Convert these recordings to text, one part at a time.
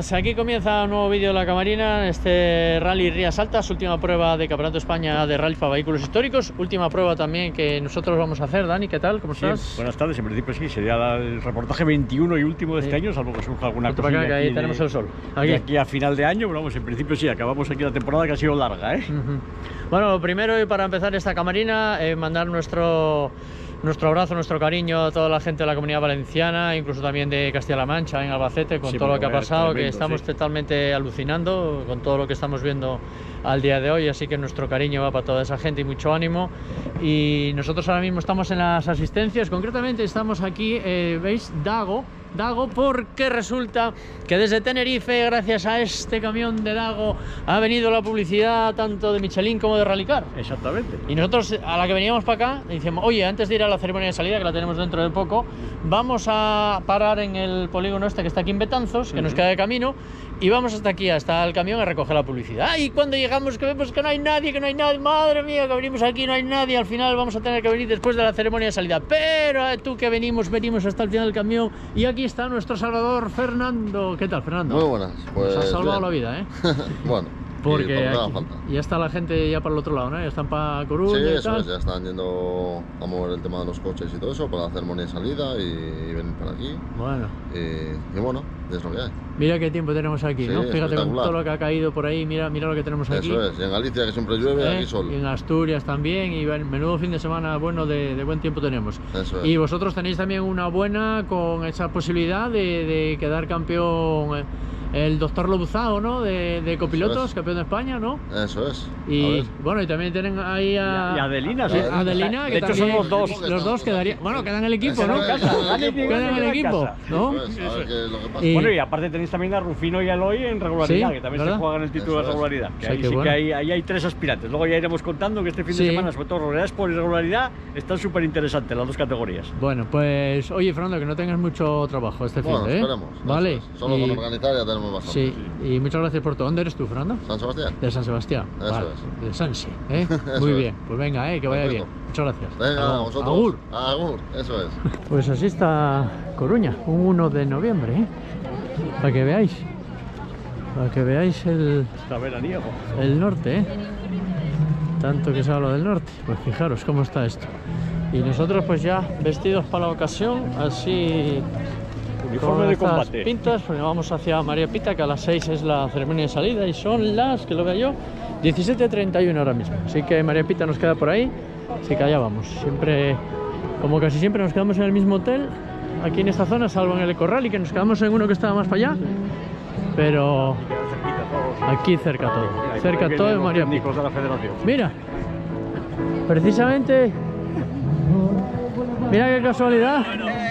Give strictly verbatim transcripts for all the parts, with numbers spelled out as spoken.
buenas, aquí comienza un nuevo vídeo de la Camarina, este Rally Rías Altas, última prueba de Campeonato de España de Rally para vehículos históricos, última prueba también que nosotros vamos a hacer. Dani, ¿qué tal? ¿Cómo estás? Sí, buenas tardes, en principio sí, sería el reportaje veintiuno y último de este sí. año, salvo que surja alguna cosa. Acá, que ahí tenemos de, el sol. Aquí. De aquí a final de año, pero vamos, en principio sí, acabamos aquí la temporada que ha sido larga, ¿eh? Uh-huh. Bueno, lo primero y para empezar esta Camarina, eh, mandar nuestro... Nuestro abrazo, nuestro cariño a toda la gente de la Comunidad Valenciana, incluso también de Castilla-La Mancha, en Albacete, con sí, todo lo que ha pasado, tremendo, que estamos sí. totalmente alucinando con todo lo que estamos viendo al día de hoy, así que nuestro cariño va para toda esa gente y mucho ánimo. Y nosotros ahora mismo estamos en las asistencias, concretamente estamos aquí, eh, ¿veis? Dago, Dago, porque resulta que desde Tenerife, gracias a este camión de Dago, ha venido la publicidad tanto de Michelin como de Rallycar. Exactamente. Y nosotros, a la que veníamos para acá, decíamos, oye, antes de ir a la ceremonia de salida, que la tenemos dentro de poco, vamos a parar en el polígono este que está aquí en Betanzos, que uh-huh. nos queda de camino, y vamos hasta aquí, hasta el camión, a recoger la publicidad. Y cuando llegamos, que vemos que no hay nadie, que no hay nadie, madre mía, que venimos aquí, no hay nadie, al final vamos a tener que venir después de la ceremonia de salida. Pero eh, tú que venimos, venimos hasta el final del camión, y aquí está nuestro salvador Fernando. ¿Qué tal, Fernando? Muy buenas. Pues nos has salvado bien. la vida, ¿eh? Bueno, porque aquí, ya está la gente ya para el otro lado, ¿no? Ya están para Coruña. Sí, y eso tal. es, ya están yendo a mover el tema de los coches y todo eso para la ceremonia de salida y, y ven para aquí. Bueno. Y, y bueno, es lo que hay. Mira qué tiempo tenemos aquí, sí, ¿no? Fíjate con todo lo que ha caído por ahí, mira, mira lo que tenemos aquí. Eso es, y en Galicia que siempre llueve, ¿Eh? aquí sol. Y en Asturias también, y menudo fin de semana bueno de, de buen tiempo tenemos. Eso es. Y vosotros tenéis también una buena con esa posibilidad de, de quedar campeón, eh, el doctor Lobuzao, ¿no? De, de copilotos, es. campeón de España, ¿no? Eso es. Y bueno, y también tienen ahí a... Y Adelina, sí. Adelina, Adelina de que hecho también, son los dos. Los dos quedarían... Bueno, quedan en el equipo, eso ¿no? Es, quedan en el equipo, ¿no? Eso es, a ver qué es lo que pasa. Y... Bueno, y aparte tenéis también a Rufino y a Eloy en regularidad, sí, que también ¿verdad? se juegan el título eso de regularidad. Es. Que O sea, ahí que sí bueno. que hay, ahí hay tres aspirantes. Luego ya iremos contando que este fin sí. de semana, sobre todo regularidad por irregularidad, están súper interesantes las dos categorías. Bueno, pues oye, Fernando, que no tengas mucho trabajo este bueno, fin de, ¿eh? esperemos. Vale. Solo y... con organizar ya tenemos bastante. Sí, y muchas gracias por todo. ¿Dónde eres tú, Fernando? San Sebastián. De San Sebastián. Eso vale. es. De Sansi, ¿eh? Muy es. bien. Pues venga, ¿eh? Que vaya Perfecto. bien. Muchas gracias. Venga, Agur. vosotros. Agur. Agur, eso es. Pues así está Coruña, un uno de noviembre, ¿eh? Para que veáis. Para que veáis el, Está veraniego. el norte, ¿eh? Tanto que se habla del norte. Pues fijaros cómo está esto. Y nosotros pues ya vestidos para la ocasión, así... Uniforme de combate. Pintas, pues vamos hacia María Pita, que a las seis es la ceremonia de salida y son las, que lo vea yo, diecisiete treinta y uno ahora mismo. Así que María Pita nos queda por ahí, así que allá vamos. Siempre, como casi siempre, nos quedamos en el mismo hotel, aquí en esta zona, salvo en el Corral, y que nos quedamos en uno que estaba más para allá. Pero aquí cerca todo, cerca todo de María Pita. Mira, precisamente, mira qué casualidad.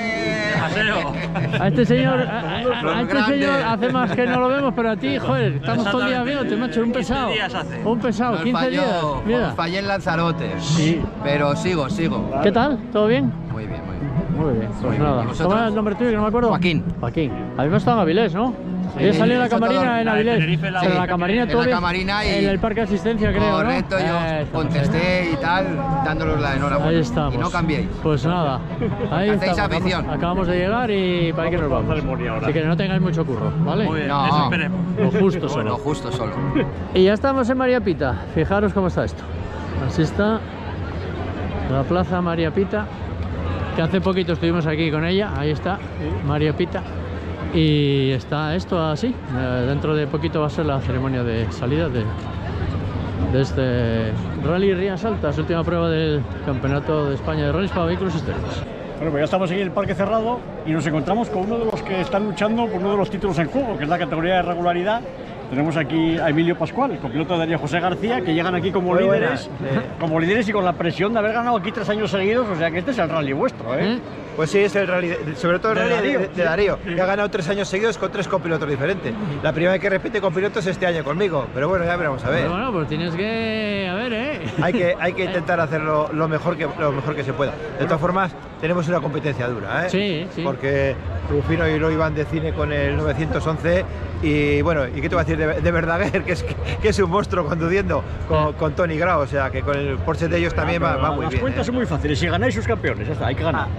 A este señor, a, a, a este señor hace más que no lo vemos, pero a ti, joder, estamos todo el día viéndote, macho, un pesado. Un pesado, Nos quince falló, días. Mira. Fallé en Lanzarote, Sí. pero sigo, sigo. ¿Qué tal? ¿Todo bien? Muy bien, muy bien. Muy bien, pues Muy bien. nada. ¿Y vosotros? ¿Cómo era el nombre tuyo que no me acuerdo? Joaquín. Joaquín. Habíamos estado en Avilés, ¿no? Sí, Ella salió en la eso Camarina todo. en La Avilés. Tenerife, la- Pero la Sí, Camarina en tú la ves Camarina y- en el parque de asistencia, creo, Correcto, ¿no? yo Eh, estamos, contesté y tal, dándolos la enhorabuena. Ahí estamos. Y no cambiéis. Pues nada, ahí Hacéis estamos. afición. Acabamos, acabamos de llegar y para ahí que nos Vamos a la vamos. ceremonia ahora. Así que no tengáis mucho curro, ¿vale? Muy bien, No. eso esperemos. Lo justo Lo solo. justo solo. Y ya estamos en María Pita. Fijaros cómo está esto. Así está la plaza María Pita, que hace poquito estuvimos aquí con ella. Ahí está, María Pita. Y está esto así. Eh, dentro de poquito va a ser la ceremonia de salida de, de este Rally Rías Altas, última prueba del Campeonato de España de Rallys para vehículos históricos. Bueno, pues ya estamos aquí en el parque cerrado y nos encontramos con uno de los que están luchando por uno de los títulos en juego, que es la categoría de regularidad. Tenemos aquí a Emilio Pascual, el copiloto de Darío José García, que llegan aquí como Muy líderes, buenas, eh. como líderes y con la presión de haber ganado aquí tres años seguidos, o sea que este es el rally vuestro, ¿eh? ¿Eh? Pues sí, es el rally, de- sobre todo el De rally Darío, de, de sí. Darío, que ha ganado tres años seguidos con tres copilotos diferentes. La primera vez que repite copilotos este año conmigo, pero bueno, ya veremos a ver. Pero bueno, pues tienes que... A ver, ¿eh? Hay que, hay que intentar hacerlo lo mejor que, lo mejor que se pueda. De todas formas, tenemos una competencia dura, ¿eh? Sí, sí. Porque Rufino y Eloy van de cine con el novecientos once y bueno, ¿y qué te voy a decir de, de Verdaguer? Que es, que es un monstruo conduciendo con, con Tony Grau, o sea que con el Porsche de ellos también va, va muy Las bien. cuentas ¿eh? son muy fáciles, si ganáis sus campeones, ya está, hay que ganar. Ah, eso sí,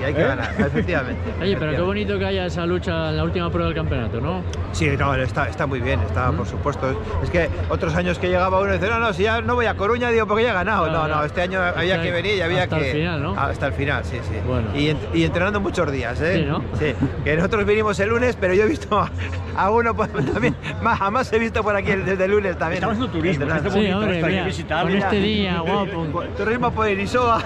hay que ¿Eh? ganar, efectivamente. Oye, pero qué efectivamente. bonito que haya esa lucha en la última prueba del campeonato, ¿no? Sí, no, está, está muy bien, está, por supuesto. Es que otros años que llegaba uno y dice, no, no, si ya no voy a Coruña, digo, porque ya he ganado. Claro, no, no, claro. este año Este había año, que venir y había hasta que... el final, ¿no? Hasta el final, sí, sí. Bueno. Y, en- y entrenando muchos días, ¿eh? Sí, ¿no? Sí, que nosotros vinimos el lunes, pero yo he visto a, a uno pues, también, más, jamás he visto por aquí el- desde el lunes también. Estamos haciendo turismo, Entrenando. este Sí, bonito, hombre, esto hay que mira, visitar, con mira. este día, guapo. Turismo por Irisoa.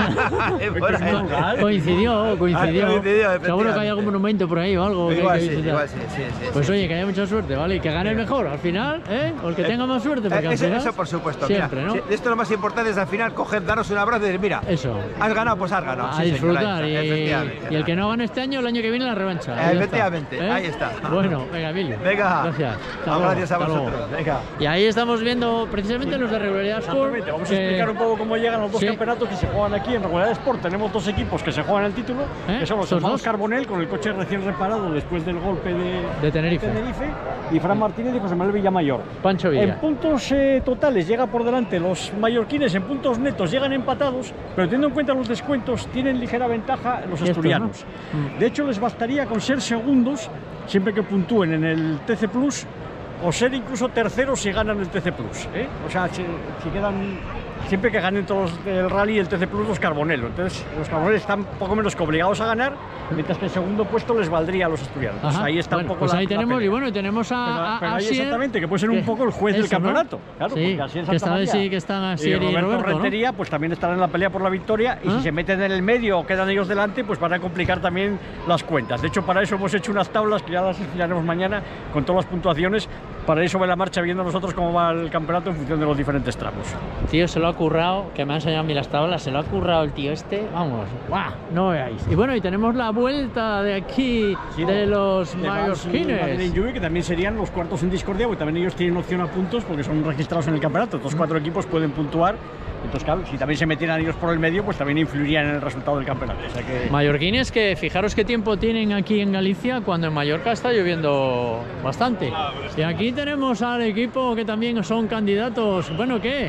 Por ahí. lugar. Coincidió, coincidió. Ah, coincidió, efectivamente. Seguro que hay algún monumento por ahí o algo. que hay Igual que sí, visitar. igual sí, sí, sí, Pues sí. oye, que haya mucha suerte, ¿vale? Y que gane el mejor al final, ¿eh? O el que tenga más suerte, porque Eh, al eso, final... eso por supuesto. Siempre, mira, ¿no? sí, esto lo más importante es al final coger, darnos un abrazo y decir, mira, Eso. has ganado, pues has ganado. A Sí, señor, disfrutar. ahí y, está, efectivamente. y el que no gane este año, el año que viene la revancha. Ahí está, Efectivamente, ¿eh? ahí está. Bueno, venga, Emilio. Venga, Gracias. Hasta Ah, luego, gracias a hasta luego. vosotros. Venga. Y ahí estamos viendo precisamente los de Regularidad Sport. Exactamente, vamos a que- explicar un poco cómo llegan los dos Sí. campeonatos que se juegan aquí en Regularidad Sport. Tenemos dos equipos que se juegan el título, ¿Eh? que son los ¿Esos hermanos dos? Carbonell, con el coche recién reparado después del golpe de, De Tenerife. y Fran Martínez y José Manuel Villamayor. Pancho Villa. En puntos eh, totales llega por delante los mallorquines, en puntos netos llegan empatados, pero teniendo en cuenta los descuentos tienen ligera ventaja los Estos, asturianos. ¿no? Mm. De hecho, les bastaría con ser segundos siempre que puntúen en el T C Plus o ser incluso terceros si ganan el T C Plus. ¿eh? O sea, si, si quedan siempre que ganen todos el rally y el T C Plus los Carbonell. Entonces, los Carbonell están poco menos que obligados a ganar, mientras que el segundo puesto les valdría a los asturianos. Entonces, Ajá. ahí está Bueno, un poco pues la- ahí la tenemos, pelea. y bueno, y tenemos a, Pero, a- pero a ahí Asier, exactamente, que puede ser un que- poco el juez del eso, ¿no? campeonato. Claro, Sí, porque así en que Santa esta vez María. sí que están Y Asier y Roberto, Roberto, ¿no? Rentería, pues también estarán en la pelea por la victoria, y ¿Ah? si se meten en el medio o quedan ellos delante, pues van a complicar también las cuentas. De hecho, para eso hemos hecho unas tablas que ya las enseñaremos mañana con todas las puntuaciones, para ir sobre la marcha viendo nosotros cómo va el campeonato en función de los diferentes tramos. Tío, se lo ha currado, que me han enseñado a mí las tablas, se lo ha currado el tío este, vamos, ¡guau! No veáis. Y bueno, y tenemos la vuelta de aquí Sí, de los de Vans y Madeleine mallorquines. Juve, que también serían los cuartos en discordia, porque también ellos tienen opción a puntos porque son registrados en el campeonato. Estos cuatro equipos pueden puntuar. Entonces, claro, si también se metieran ellos por el medio, pues también influirían en el resultado del campeonato. O sea que... Mallorquines que fijaros qué tiempo tienen aquí en Galicia cuando en Mallorca está lloviendo bastante. Y aquí tenemos al equipo que también son candidatos. Bueno, ¿qué?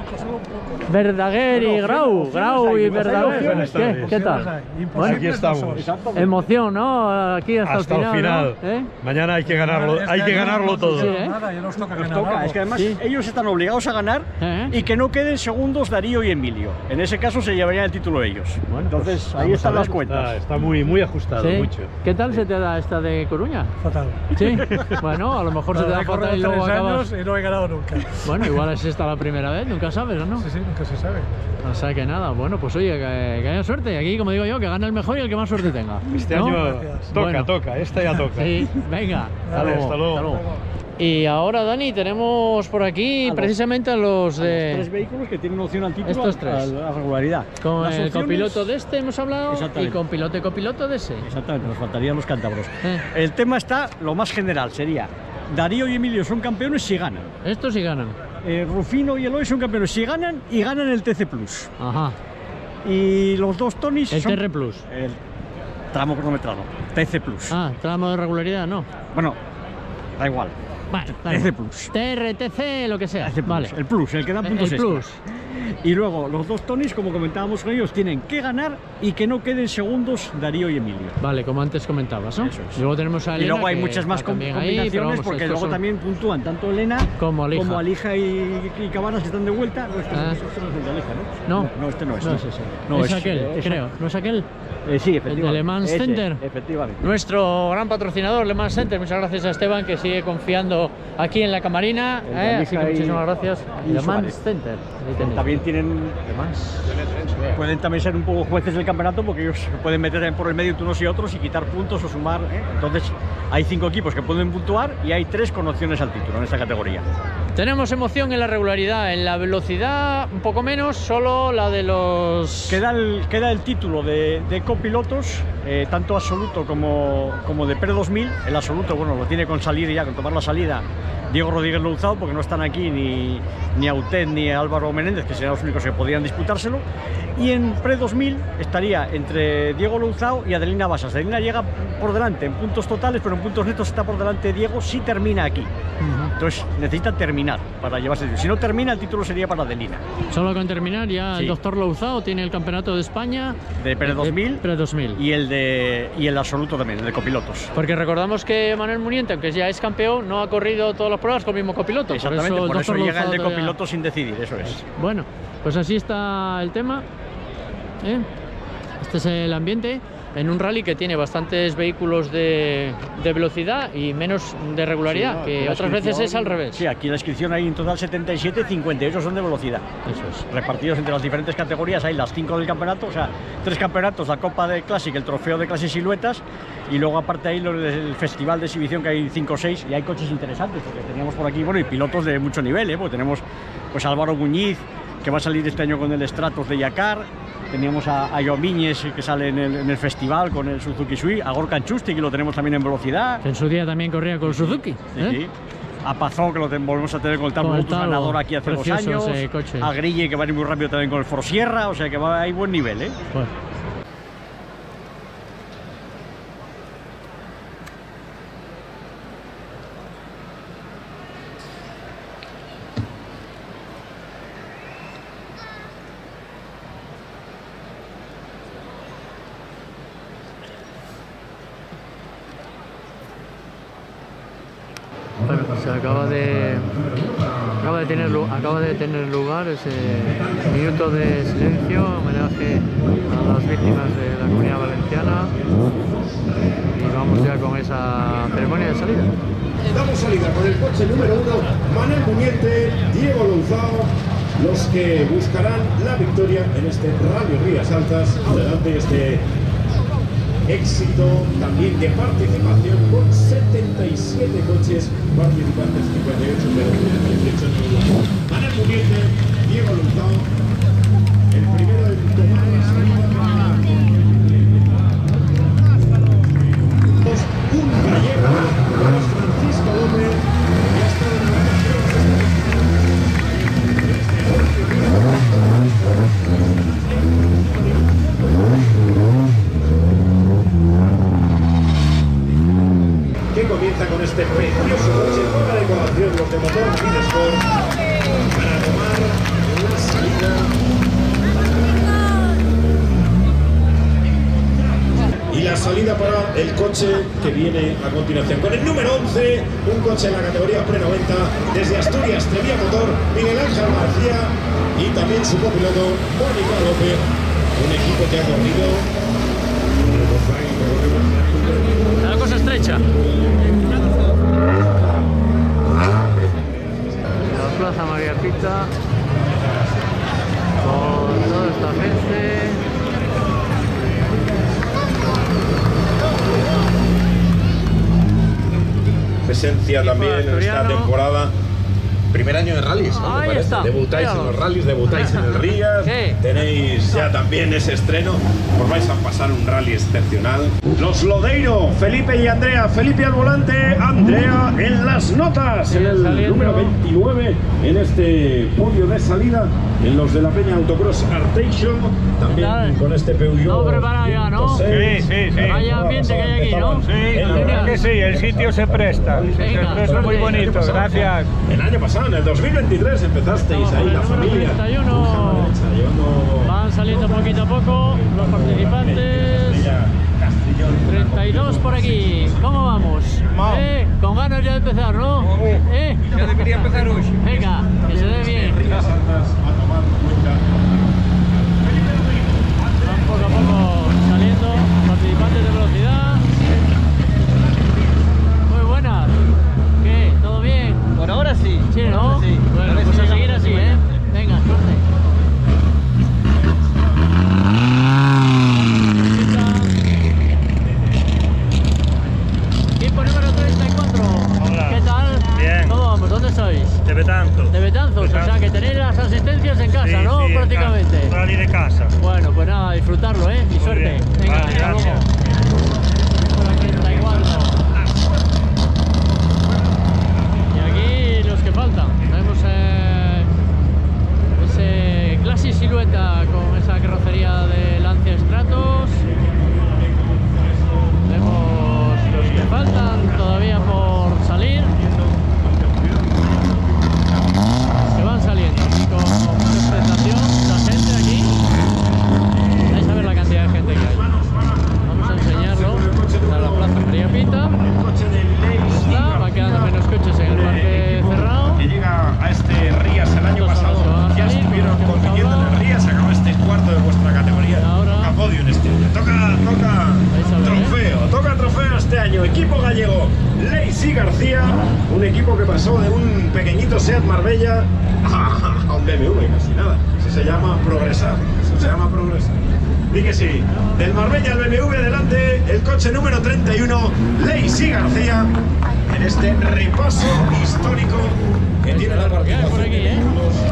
Verdaguer y Grau. Grau y Verdaguer. ¿Qué, ¿Qué tal? Bueno, Aquí estamos. emoción, ¿no? Aquí hasta, Hasta el el final. final. ¿no? ¿Eh? Mañana hay que ganarlo, hay que ganarlo todo. Sí, ¿eh? Nada, ya nos toca Nos ganar toca, algo. es que además Sí. ellos están obligados a ganar ¿Eh? y que no queden segundos Darío y Emilio. En ese caso se llevarían el título ellos. Bueno, Entonces pues ahí vamos están a las ver. cuentas. Está, está muy, muy ajustado, ¿Sí? mucho. ¿Qué tal se te da esta de Coruña? Fatal. Sí, bueno, a lo mejor se te La da he corrido fatal y luego tres acabas... años y no he ganado nunca. Bueno, igual es esta la primera vez, nunca sabes, ¿o no? Sí, sí, nunca se sabe. O sea que nada, bueno, pues oye, que, que haya suerte. Aquí, como digo yo, que gane el mejor y el que más suerte tenga. Este ¿no? año Gracias. toca, Bueno. toca, esta ya toca. Sí, venga. Vale, hasta luego. Y ahora, Dani, tenemos por aquí A los- precisamente a los A los tres de... vehículos que tienen opción al título, Estos tres. a la regularidad. Con Las el opciones- copiloto de este hemos hablado y Exactamente. con piloto y copiloto de ese. Exactamente, nos faltarían los cántabros. Eh. El tema está, lo más general, sería Darío y Emilio son campeones si ganan. Estos sí ganan. Eh, Rufino y Eloy son campeones si ganan y ganan el T C Plus. Ajá. Y los dos Tonys El son... T R Plus. El tramo cronometrado, T C Plus. Ah, tramo de regularidad, no. Bueno, da igual. Vale, T C Plus. T R T C, lo que sea. T C Plus, Vale. El Plus, el que da El- puntos el extra. Plus. Y luego los dos Tonys, como comentábamos con ellos, tienen que ganar y que no queden segundos Darío y Emilio. Vale, como antes comentabas, ¿no? Eso es. Luego tenemos a Y Elena, luego hay que muchas más está com- también ahí, combinaciones, pero vamos, porque estos luego son- también puntúan tanto Elena Como Alija. como Alija y, y Cabanas, que están de vuelta. No, este, Ah. este no es el de Alija, ¿no? No, no, este no es. No es ese. No, es, aquel, es- creo. ¿No es aquel? Eh, sí, efectivamente. Le Mans Ese, Center. Efectivamente. Nuestro gran patrocinador, Le Mans Center. Muchas gracias a Esteban, que sigue confiando aquí en la camarina. El de ¿eh? Alija Así que y- muchísimas gracias. y Le Suárez. Mans Center. Ahí tenéis. También tienen, Le Mans. pueden también ser un poco jueces del campeonato, porque ellos se pueden meter por el medio unos y otros y quitar puntos o sumar. ¿eh? Entonces hay cinco equipos que pueden puntuar y hay tres con opciones al título en esta categoría. Tenemos emoción en la regularidad, en la velocidad un poco menos, solo la de los... Queda el, queda el título de, de copilotos, eh, tanto absoluto como, como de Pre dos mil. El absoluto, bueno, lo tiene con salir ya, con tomar la salida Diego Rodríguez Louzao, porque no están aquí ni, ni Autet ni Álvaro Menéndez, que antes eran los únicos que podían disputárselo. Y en pre dos mil estaría entre Diego Louzao y Adelina Basas. Adelina llega por delante en puntos totales, pero en puntos netos está por delante Diego si termina aquí. Uh-huh. Entonces necesita terminar para llevarse el título. Si no termina, el título sería para Adelina. Solo con terminar ya sí. El doctor Louzao tiene el campeonato de España de pre dos mil, pre dos mil. Y el de y el absoluto también, el de copilotos. Porque recordamos que Manuel Muniente, aunque ya es campeón, no ha corrido todas las pruebas con el mismo copiloto. Exactamente, por eso, por eso llega el de copilotos todavía... sin decidir, eso es. Bueno, pues así está el tema. ¿Eh? Este es el ambiente en un rally que tiene bastantes vehículos de, de velocidad y menos de regularidad, sí, no, que otras veces es al revés. Sí, aquí la inscripción hay en total setenta y siete, cincuenta y ocho son de velocidad. Eso es. Repartidos entre las diferentes categorías, hay las cinco del campeonato, o sea, tres campeonatos, la Copa de Classic, el trofeo de clases siluetas, y luego aparte ahí el festival de exhibición, que hay cinco o seis, y hay coches interesantes, porque teníamos por aquí, bueno, y pilotos de mucho nivel, ¿eh? Porque tenemos pues Álvaro Muñiz, que va a salir este año con el Stratos de Yacar. Teníamos a, a Jomiñez, que sale en el, en el festival con el Suzuki Swift, a Gorka Anchusti, que lo tenemos también en velocidad. Que en su día también corría con el Suzuki. ¿eh? Sí, sí. A Pazó, que lo ten, volvemos a tener con el Talbot Lotus, ganador aquí hace dos años. A Grille, que va a ir muy rápido también con el Ford Sierra, o sea que va, hay buen nivel, ¿eh? Bueno. Bueno, se acaba de acaba de tener acaba de tener lugar ese minuto de silencio, homenaje a las víctimas de la Comunidad Valenciana, y vamos ya con esa ceremonia de salida. Damos salida con el coche número uno, Manuel Muniente, Diego Louzao, los que buscarán la victoria en este Rally Rías Altas. Adelante este éxito también de participación con setenta y siete coches participantes, cincuenta y ocho de dieciocho niveles. Manuel Muniente, Diego Louzao, el primero en tomar la salida. Un gallego, Francisco López, y ha estado en la que comienza con este precioso coche con la decoración, los de motor Cinesport, para tomar la salida. Y la salida para el coche que viene a continuación. Con el número once, un coche en la categoría pre noventa, desde Asturias, Trevía Motor, Miguel Ángel García y también su copiloto, Mónica López, un equipo que ha corrido. La cosa estrecha. La Plaza María Pita, con toda esta gente. Presencia también en esta temporada. Primer año de rallies, ¿no? Ahí está. Debutáis en los rallies, debutáis en el Rías, ¿qué? Tenéis ya también ese estreno, os vais a pasar un rally excepcional. Los Lodeiro, Felipe y Andrea, Felipe al volante, Andrea en las notas, el saliendo. Número veintinueve en este podio de salida, en los de la Peña Autocross Arteixo, también con este Peugeot. Todo preparado ya, ¿no? Sí, sí, sí. Hay ambiente que hay aquí, ¿no? Sí, la verdad que sí, el sitio se presta, Venga, se presta muy bonito, gracias. El año pasado, en el dos mil veintitrés, empezasteis ahí la familia. treinta y uno. Van saliendo poquito a poco los participantes. treinta y dos por aquí. ¿Cómo vamos? ¿Eh? Con ganas ya de empezar, ¿no? ¿Eh? Ya debería empezar hoy. Venga, que se dé bien. Van poco a poco saliendo participantes de velocidad. Muy buenas. ¿Qué? ¿Todo bien? Por ahora sí. Sí, ¿no? Sí. Bueno, pues a seguir así, ¿eh? Venga, suerte. Equipo número treinta y cuatro. Hola. ¿Qué tal? Bien. ¿Cómo vamos? ¿Dónde sois? De Betanzos. De Betanzos, o sea que tenéis las asistencias en casa, Sí, ¿no? sí, Prácticamente. en casa. Rally de casa. Bueno, pues nada, disfrutarlo, ¿eh? Y Muy suerte. bien. Venga, Vale, hasta luego. gracias. Por la treinta y cuatro. Y aquí los que faltan. Tenemos eh, ese año pasado ya estuvieron compitiendo en el Rías, se acabó este cuarto de vuestra categoría. Toca podio en este año. Toca, toca trofeo, toca trofeo este año. Equipo gallego, Lazy García, un equipo que pasó de un pequeñito Seat Marbella a un B M W, casi nada. Eso se llama progresar. Eso se llama progresar. Di que sí. Del Marbella al B M W adelante, el coche número treinta y uno, Lazy García, en este repaso histórico que tiene la participación por aquí, ¿eh?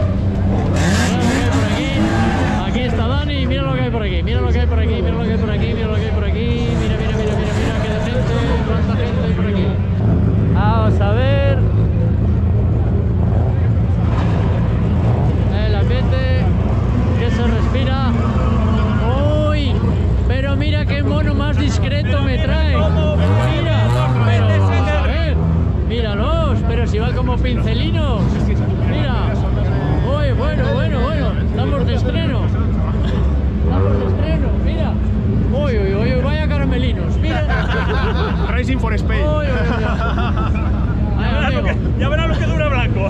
Por aquí. Aquí está Dani, mira lo que hay por aquí, mira lo que hay por aquí, mira lo que hay por aquí, mira lo que hay por aquí, mira, mira, mira, mira, mira, qué de gente, cuánta gente hay por aquí. Vamos a ver. El ambiente que se respira. Uy, pero mira qué mono más discreto me trae. Mira, pero a ver, míralos, pero si van como pincelinos. Mira. Uy, bueno, bueno, bueno, estamos de estreno. Estamos de estreno, mira. Uy, uy, uy, vaya caramelinos, mira. Racing for Spain. Uy, uy, uy. Ahí Ya verás lo que- ya verás lo que dura blanco.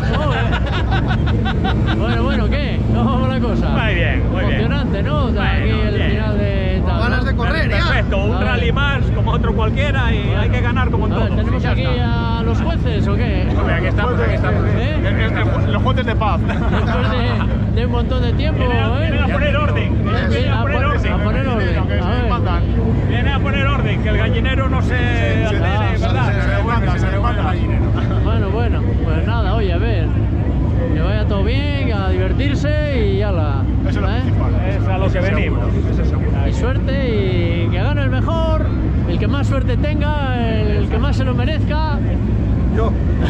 Bueno, bueno, ¿qué? ¿Cómo va la cosa? Muy bien, muy bien. Emocionante, ¿no? O sea, aquí Bueno, el bien. final de tal, Ganas ¿no? de correr, ya. Perfecto, un A ver. rally más como otro cualquiera y hay que ganar como en A ver, todo. ¿tenemos y ya aquí está. a los jueces o qué? Hombre, aquí estamos, aquí estamos. ¿Eh? Los jueces de paz. Después de, de un montón de tiempo, Vienen a, ¿eh? vienen a poner orden. Vienen Vienen a, a poner pon- orden. a poner orden. A ver. Vienen a poner orden, que el gallinero no se acelere, ¿verdad? Bueno, bueno, pues nada, oye, a ver. Que vaya todo bien, a divertirse y ya la. ¿eh? Es a lo que venimos. Y suerte y que gane el mejor, el que más suerte tenga, el que más se lo merezca. Yo.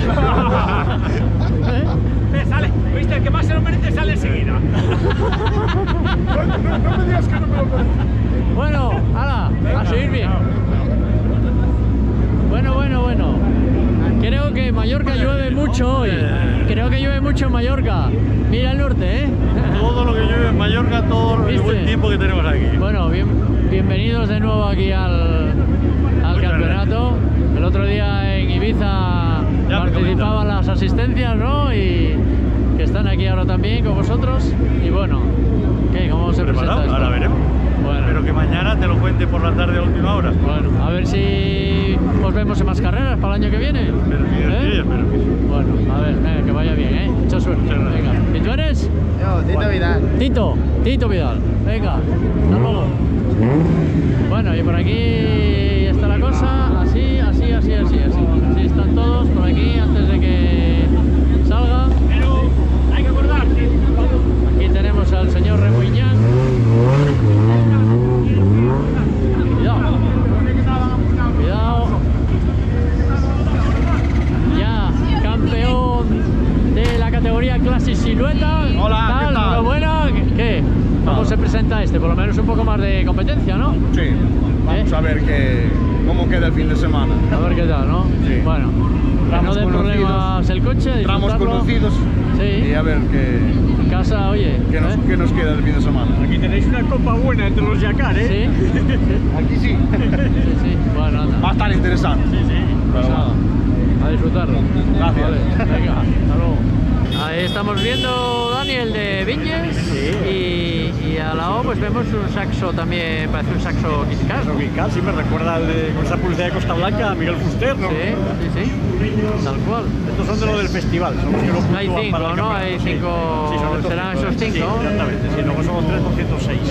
¿Eh? Eh, Sale, viste, el que más se lo merece sale enseguida. Bueno, hala, a seguir bien. Bueno, bueno, bueno. Creo que Mallorca llueve mucho hoy. Creo que llueve mucho en Mallorca. Mira el norte, ¿eh? Todo lo que llueve en Mallorca, todo el ¿Viste? buen tiempo que tenemos aquí. Bueno, bien, bienvenidos de nuevo aquí al, al campeonato. El otro día en Ibiza Ya me participaban las asistencias, ¿no? Y que están aquí ahora también con vosotros. Y bueno, ¿qué? ¿Cómo se presenta ¿Preparado? esto? Ahora veremos. Bueno. Espero que mañana te lo cuente por la tarde a última hora. Bueno, a ver si os vemos en más carreras para el año que viene. Espero que ¿Eh? sí, espero que sí. Bueno, a ver, venga, que vaya bien, ¿eh? Mucha suerte. Muchas gracias. Venga. ¿Y tú eres? Yo, Tito Vidal. Tito, Tito Vidal. Venga, hasta luego. Bueno, y por aquí está la cosa. Así, así, así, así, así. Así están todos por aquí antes de que salga. Pero hay que acordarse. Aquí tenemos al señor Remuñán. Cuidado. Cuidado. Ya campeón de la categoría clase silueta. Hola, ¿Qué ¿qué tal? Enhorabuena. ¿Qué? ¿Cómo se presenta este? Por lo menos un poco más de competencia, ¿no? Sí, vamos ¿Eh? a ver que, cómo queda el fin de semana. A ver qué tal, ¿no? Sí. Bueno, para no Tramos de problemas el coche, Tramos disfrutarlo. conocidos Sí. y a ver qué, En casa, oye. qué, nos, ¿eh? qué nos queda el fin de semana. Aquí tenéis una copa buena entre los Yacar, ¿eh? Sí, Aquí sí, sí, sí. Bueno, anda. va a estar interesante. Sí, sí. Pues Pero nada, bueno. a disfrutarlo. Gracias. Vale, venga, hasta luego. Ahí estamos viendo, Daniel, de Viñes y, y a la O pues vemos un saxo también, parece un saxo Quiscar. Tropical, sí me recuerda al de, con esa publicidad de Costa Blanca a Miguel Fuster, ¿no? Sí, sí, sí, tal cual. Estos son de lo del festival, son los que lo puntúan Hay cinco, para el ¿no? campeonato, Hay sí. cinco- Sí, son estos serán cinco, esos sí, cinco. exactamente, sí, luego son los tres doscientos seis.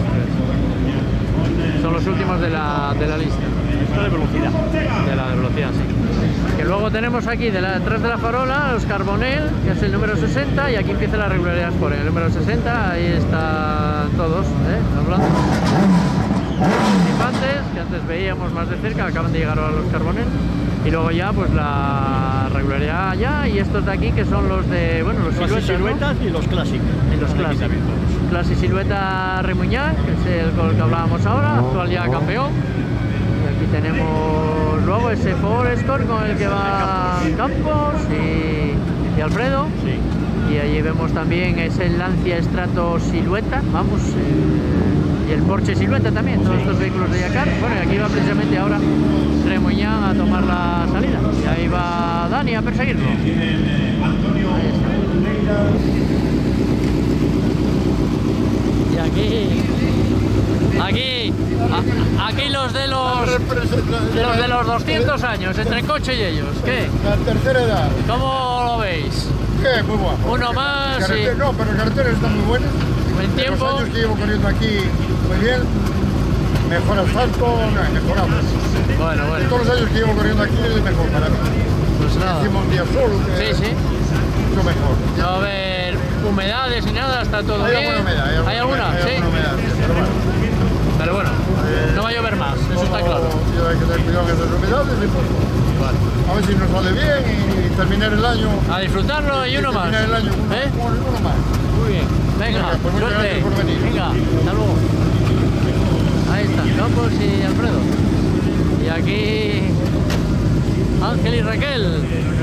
Son los últimos de la, de la lista. Esto de velocidad. De la de velocidad, sí. Que luego tenemos aquí de la, detrás de la farola los Carbonel, que es el número sesenta, y aquí empieza la regularidad Sport. En el número sesenta, ahí están todos, ¿eh? Hablando. Participantes, que antes veíamos más de cerca, acaban de llegar ahora los Carbonel. Y luego ya, pues la regularidad ya, y estos de aquí que son los de, bueno, los Las siluetas, ¿no? siluetas y los clásicos. Y los clásicos. Clase silueta Remuñán, que es el con el que hablábamos ahora, actual ya campeón. Y aquí tenemos luego ese Ford Escort con el que va Campos y, y Alfredo. Sí. Y allí vemos también ese Lancia Strato Silueta, vamos, eh, y el Porsche Silueta también, todos estos vehículos de Yacar. Bueno, y aquí va precisamente ahora Remuñán a tomar la salida. Y ahí va Dani a perseguirlo. Ahí está. Y aquí, aquí, a, aquí los de los, los de los doscientos años, entre coche y ellos. ¿Qué? La tercera edad. ¿Cómo lo veis? ¿Qué? Muy guapo. Uno más y... No, pero el carretera está muy buena. Buen tiempo. Los años que llevo corriendo aquí, muy bien. Mejor asfalto, no, mejoramos. Bueno, bueno. Todos los años que llevo corriendo aquí es mejor para mí. Pues nada. Hicimos un día solo. Que sí, sí. Mucho mejor. No va a haber humedades ni nada, está todo hay bien. Alguna humedad, hay, ¿Hay alguna? Hay sí. alguna humedad, pero bueno. Pero bueno, eh, no va a llover más, eso está claro. Yo hay que tener cuidado con las humedades y pues, vale. A ver si nos sale bien y terminar el año. A disfrutarlo y, y uno más. Terminar el año uno, ¿eh? uno más. Muy bien. Venga, Venga pues suerte. Por venir. Venga, hasta luego. Ahí están Campos y Alfredo. Y aquí Ángel y Raquel.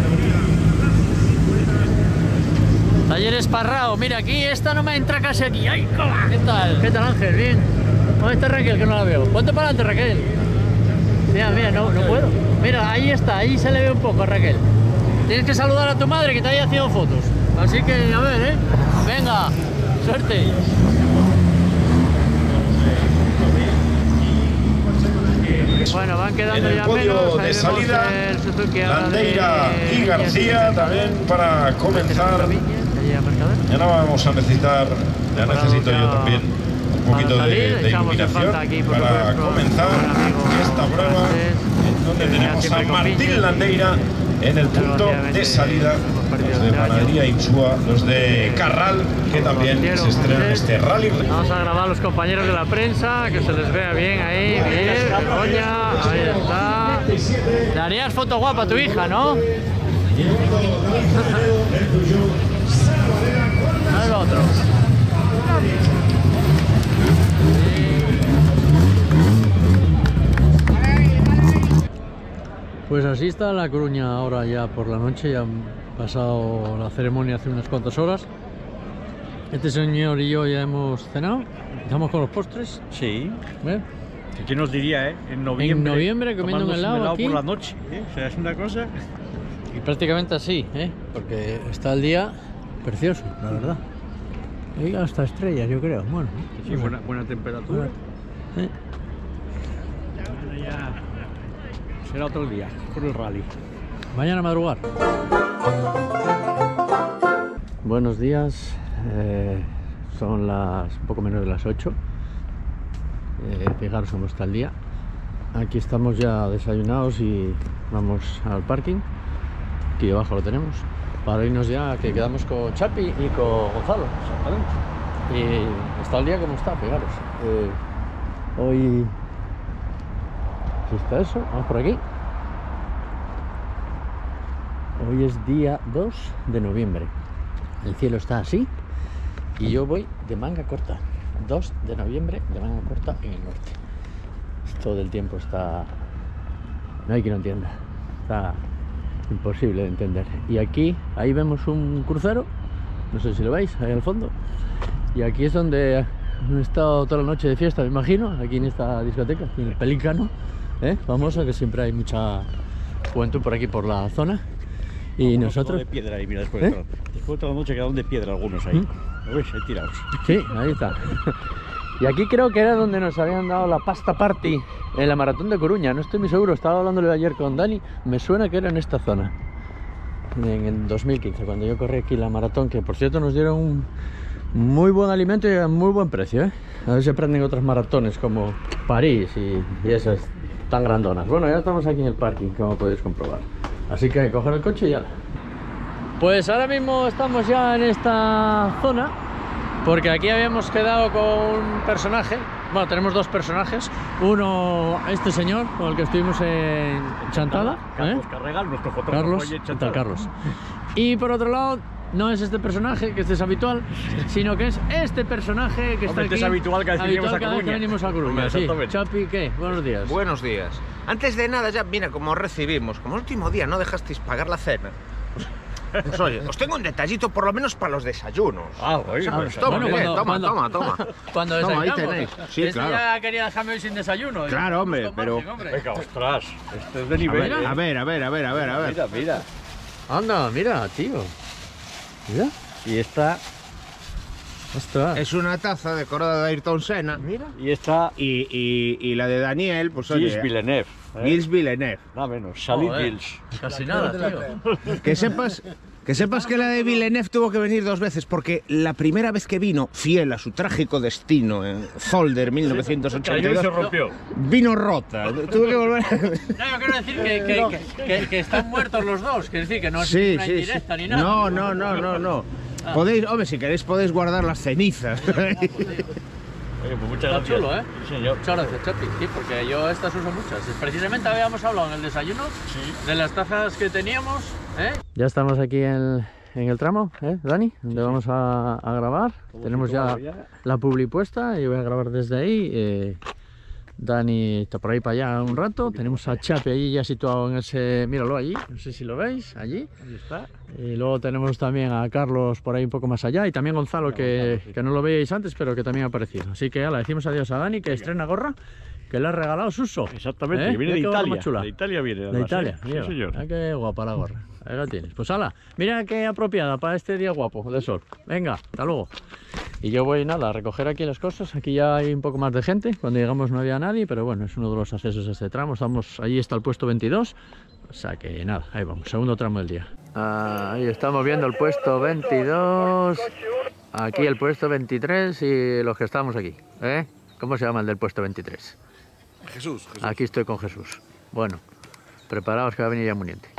Talleres Parrao. Mira, aquí esta no me entra casi aquí. ¡Ay, cola! ¿Qué tal? ¿Qué tal, Ángel? Bien. ¿Dónde está Raquel? Que no la veo. Ponte para adelante, Raquel. Mira, mira, no, no puedo. Mira, ahí está, ahí se le ve un poco a Raquel. Tienes que saludar a tu madre que te haya haciendo fotos. Así que, a ver, ¿eh? Venga, suerte. Bueno, van quedando en el ya podio menos. de salida, Landeira de... y García también para comenzar. Ya no vamos a necesitar, ya necesito yo también un poquito de, de iluminación para comenzar esta prueba, en donde tenemos a Martín Landeira en el punto de salida, los de Panadería Insúa, los de Carral, que también se estrenan este rally. Vamos a grabar a los compañeros de la prensa, que se les vea bien ahí, bien, Begoña, ahí está. Le harías foto guapa a tu hija, ¿no? No es lo otro. Pues así está La Coruña ahora ya por la noche, ya han pasado la ceremonia hace unas cuantas horas. Este señor y yo ya hemos cenado, empezamos con los postres. Sí. ¿Eh? ¿Quién nos diría, eh? En noviembre, en noviembre comiendo un helado, un helado aquí por la noche, ¿eh? O sea, es una cosa... Y prácticamente así, ¿eh? Porque está el día precioso, la verdad. Y hasta estrellas, yo creo. Bueno, sí, buena, buena temperatura. ¿Eh? Ya será otro día por el rally. Mañana a madrugar. Buenos días. Eh, son las poco menos de las ocho. Eh, fijaros cómo está el día. Aquí estamos ya desayunados y vamos al parking. Aquí abajo lo tenemos. Para irnos ya, que quedamos con Chapi y con Gonzalo. Y está el día como está, fijaros. Eh, hoy... ¿Sí está eso? Vamos por aquí. Hoy es día dos de noviembre. El cielo está así. Y yo voy de manga corta. dos de noviembre de manga corta en el norte. Todo el tiempo está... No hay quien lo entienda. Está imposible de entender. Y aquí, ahí vemos un crucero. No sé si lo veis, ahí al fondo. Y aquí es donde han estado toda la noche de fiesta, me imagino. Aquí en esta discoteca, aquí en el Pelícano. ¿Eh? Famosa, que siempre hay mucha juventud por aquí, por la zona. Y algunos nosotros... de piedra ahí, mira, después, ¿Eh? de todo. Después de toda la noche quedaron de piedra algunos ahí. ¿Mm? ¿Lo ves? Ahí tirados. Sí, ahí está. Y aquí creo que era donde nos habían dado la pasta party en la Maratón de Coruña. No estoy muy seguro, estaba hablándole ayer con Dani. Me suena que era en esta zona. En el dos mil quince, cuando yo corrí aquí la maratón, que por cierto nos dieron un muy buen alimento y a muy buen precio, ¿eh? A ver si aprenden otras maratones como París y, y esas tan grandonas. Bueno, ya estamos aquí en el parking, como podéis comprobar. Así que coger el coche y ya. Pues ahora mismo estamos ya en esta zona, porque aquí habíamos quedado con un personaje. Bueno, tenemos dos personajes. Uno, este señor con el que estuvimos en Chantada, Carlos ¿eh? Carregal, nuestro fotógrafo. Carlos, en ¿qué tal, Carlos? Y por otro lado, no es este personaje, que este es habitual, sino que es este personaje que está Hombre, aquí. este es habitual cada vez que venimos a cada vez que Coruña. venimos a Coruña. Hombre, Sí. exactamente. Chapi, ¿qué? Buenos días. Buenos días. Antes de nada, ya, mira, como os recibimos, como el último día no dejasteis pagar la cena, pues, pues oye, os tengo un detallito por lo menos para los desayunos. Ah, oye, ¿Sabes? pues, Toma, bueno, mire, cuando- toma, cuando- toma, toma. Cuando Toma, ahí desayunamos. tenéis. Sí, Este claro. ya quería dejarme hoy sin desayuno. Claro, hombre, Justo pero- margen, hombre. Venga, ostras, este es de A nivel. ver, a ver, a ver, a ver, a ver, a ver. Mira, mira. Anda, mira, tío. Mira. Y esta... Ostras. Es una taza decorada de Ayrton Senna. Mira. Y esta... Y, y, y la de Daniel, pues Gilles oye, Villeneuve. ¿eh? Gilles Villeneuve. Nada menos, Chalit Joder, Gilles. Casi nada, tío. Que sepas, que sepas que la de Villeneuve tuvo que venir dos veces, porque la primera vez que vino, fiel a su trágico destino en Zolder mil novecientos ochenta y dos, Cayó y se rompió. vino rota. Tuve que volver. No, yo quiero decir que, que, que, que, que están muertos los dos. Quiero decir que no es Sí, una sí, indirecta sí. ni nada. No, no, no, no, no. Ah. Podéis, hombre, si queréis podéis guardar las cenizas. Oye, pues muchas Está gracias. chulo, ¿eh? Sí, señor. Muchas gracias, Chapi. Sí, porque yo estas uso muchas. Precisamente habíamos hablado en el desayuno de las tazas que teníamos, ¿eh? Ya estamos aquí en, en el tramo, ¿eh, Dani? Donde vamos a, a grabar. Tenemos ya la publi puesta y voy a grabar desde ahí. Eh, Dani está por ahí para allá un rato. Tenemos a Chapi allí ya situado en ese... Míralo allí, no sé si lo veis, allí. Ahí está. Y luego tenemos también a Carlos por ahí un poco más allá y también Gonzalo, que, que no lo veíais antes, pero que también ha aparecido. Así que le decimos adiós a Dani, que estrena gorra, que le ha regalado Suso. Exactamente, ¿Eh? que viene de Mira qué gorra Italia. más chula. De Italia viene. De además, Italia, ¿eh? mira. Sí, señor. Mira qué guapa la gorra. Ahí la tienes. Pues ala, mira qué apropiada para este día guapo de sol. Venga, hasta luego. Y yo voy nada a recoger aquí las cosas. Aquí ya hay un poco más de gente. Cuando llegamos no había nadie, pero bueno, es uno de los accesos a este tramo. Estamos, allí está el puesto veintidós. O sea que nada, ahí vamos, segundo tramo del día. Ah, ahí estamos viendo el puesto veintidós. Aquí el puesto veintitrés y los que estamos aquí. ¿Eh? ¿Cómo se llama el del puesto veintitrés? Jesús, Jesús. Aquí estoy con Jesús. Bueno, preparaos que va a venir ya Muniente.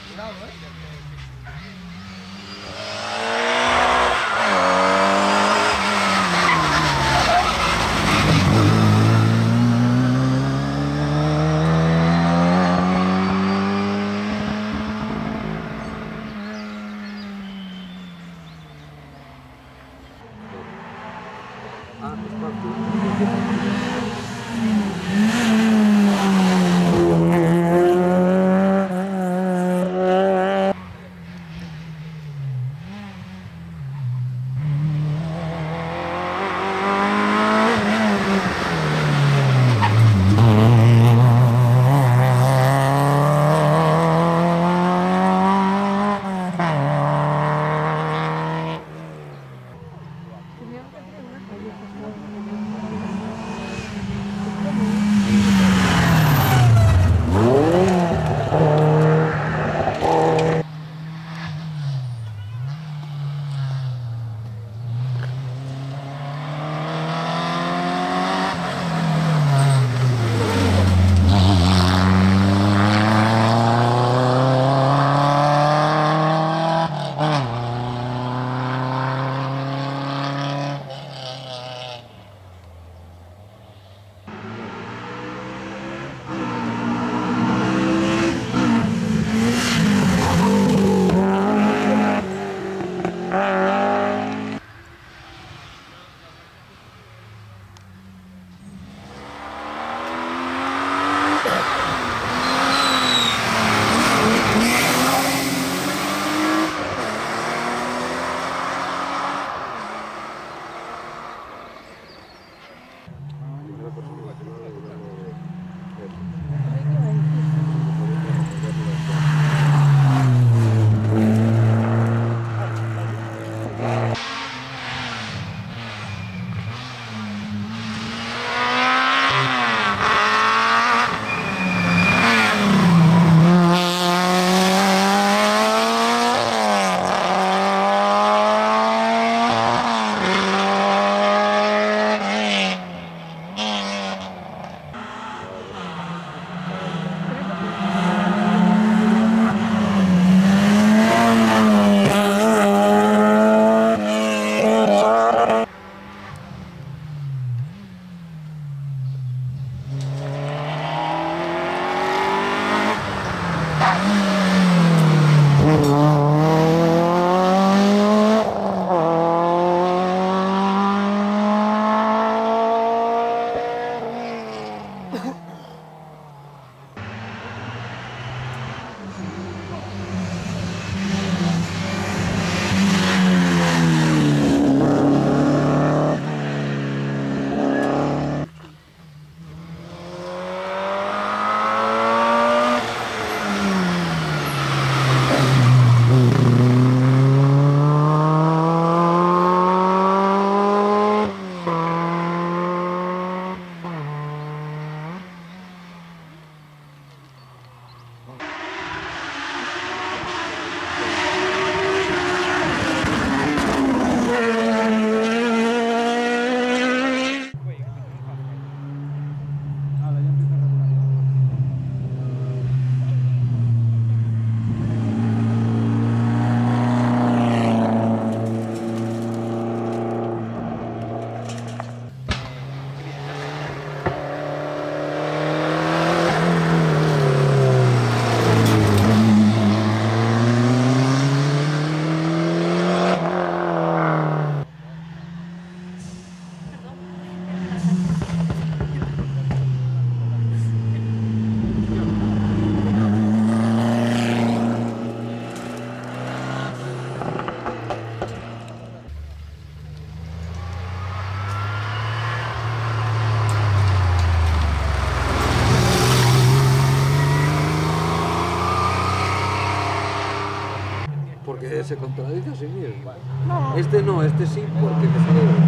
porque se contradice a sí mismo. No. Este no, este sí, porque me sale de los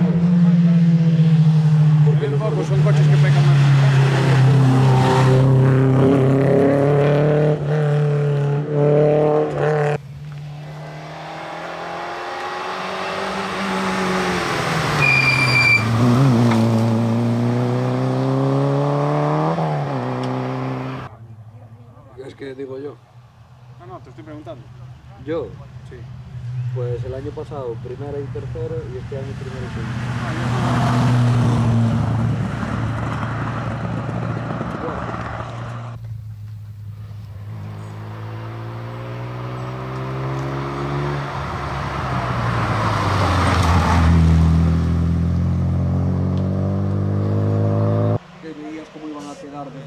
porque los otros son coches que pegan más. Es que digo yo. No, no, te estoy preguntando. Yo, Sí. pues el año pasado primera y tercera y este año primera y segunda. ¿Qué veías cómo iban a quedar de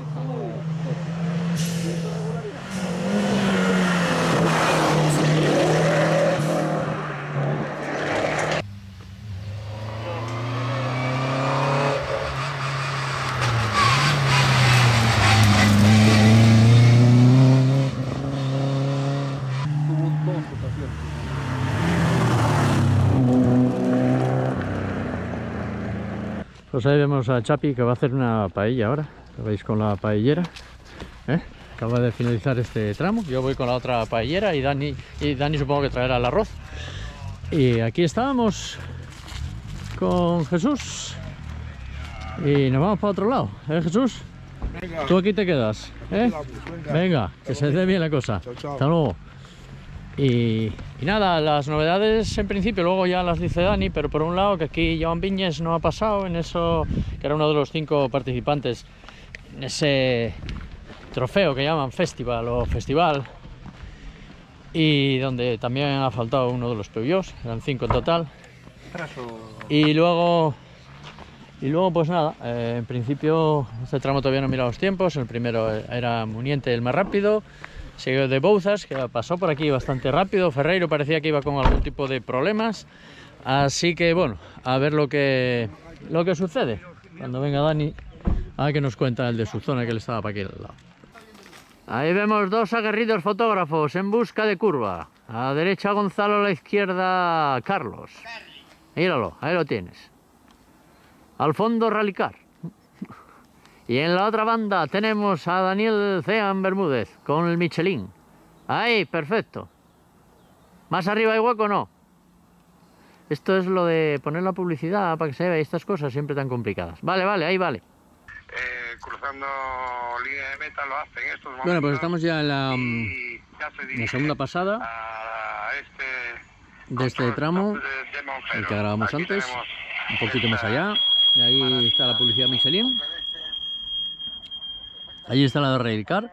Pues ahí vemos a Chapi que va a hacer una paella ahora. Lo veis con la paellera. ¿eh? Acaba de finalizar este tramo. Yo voy con la otra paellera y Dani, y Dani supongo que traerá el arroz. Y aquí estábamos con Jesús. Y nos vamos para otro lado. ¿Eh, Jesús? Venga. Tú aquí te quedas. ¿eh? Venga. Venga, que se dé bien la cosa. Chao, chao. Hasta luego. Y, y nada, las novedades en principio, luego ya las dice Dani, pero por un lado que aquí Joan Viñes no ha pasado en eso, que era uno de los cinco participantes en ese trofeo que llaman festival o festival, y donde también ha faltado uno de los Peugeots, eran cinco en total. Y luego, y luego pues nada, eh, en principio este tramo todavía no mira los tiempos. El primero era Muniente el más rápido, seguido de Bouzas, que pasó por aquí bastante rápido. Ferreiro parecía que iba con algún tipo de problemas, así que bueno, a ver lo que lo que sucede cuando venga Dani, a ver qué nos cuenta el de su zona, que él estaba para aquí al lado. Ahí vemos dos aguerridos fotógrafos en busca de curva. A la derecha Gonzalo, a la izquierda Carlos. Míralo, ahí lo tienes. Al fondo Rallycar. Y en la otra banda tenemos a Daniel Cean Bermúdez con el Michelin. Ahí, perfecto. ¿Más arriba hay hueco o no? Esto es lo de poner la publicidad para que se vea, estas cosas siempre tan complicadas. Vale, vale, ahí vale. Eh, cruzando línea de meta lo hace en estos momentos. Bueno, pues estamos ya en la, y ya se en la segunda pasada a este de este tramo, de, de Monfero. el que grabamos Aquí antes, tenemos un poquito más allá. Y ahí está la publicidad Michelin. Allí está la de Rallycar.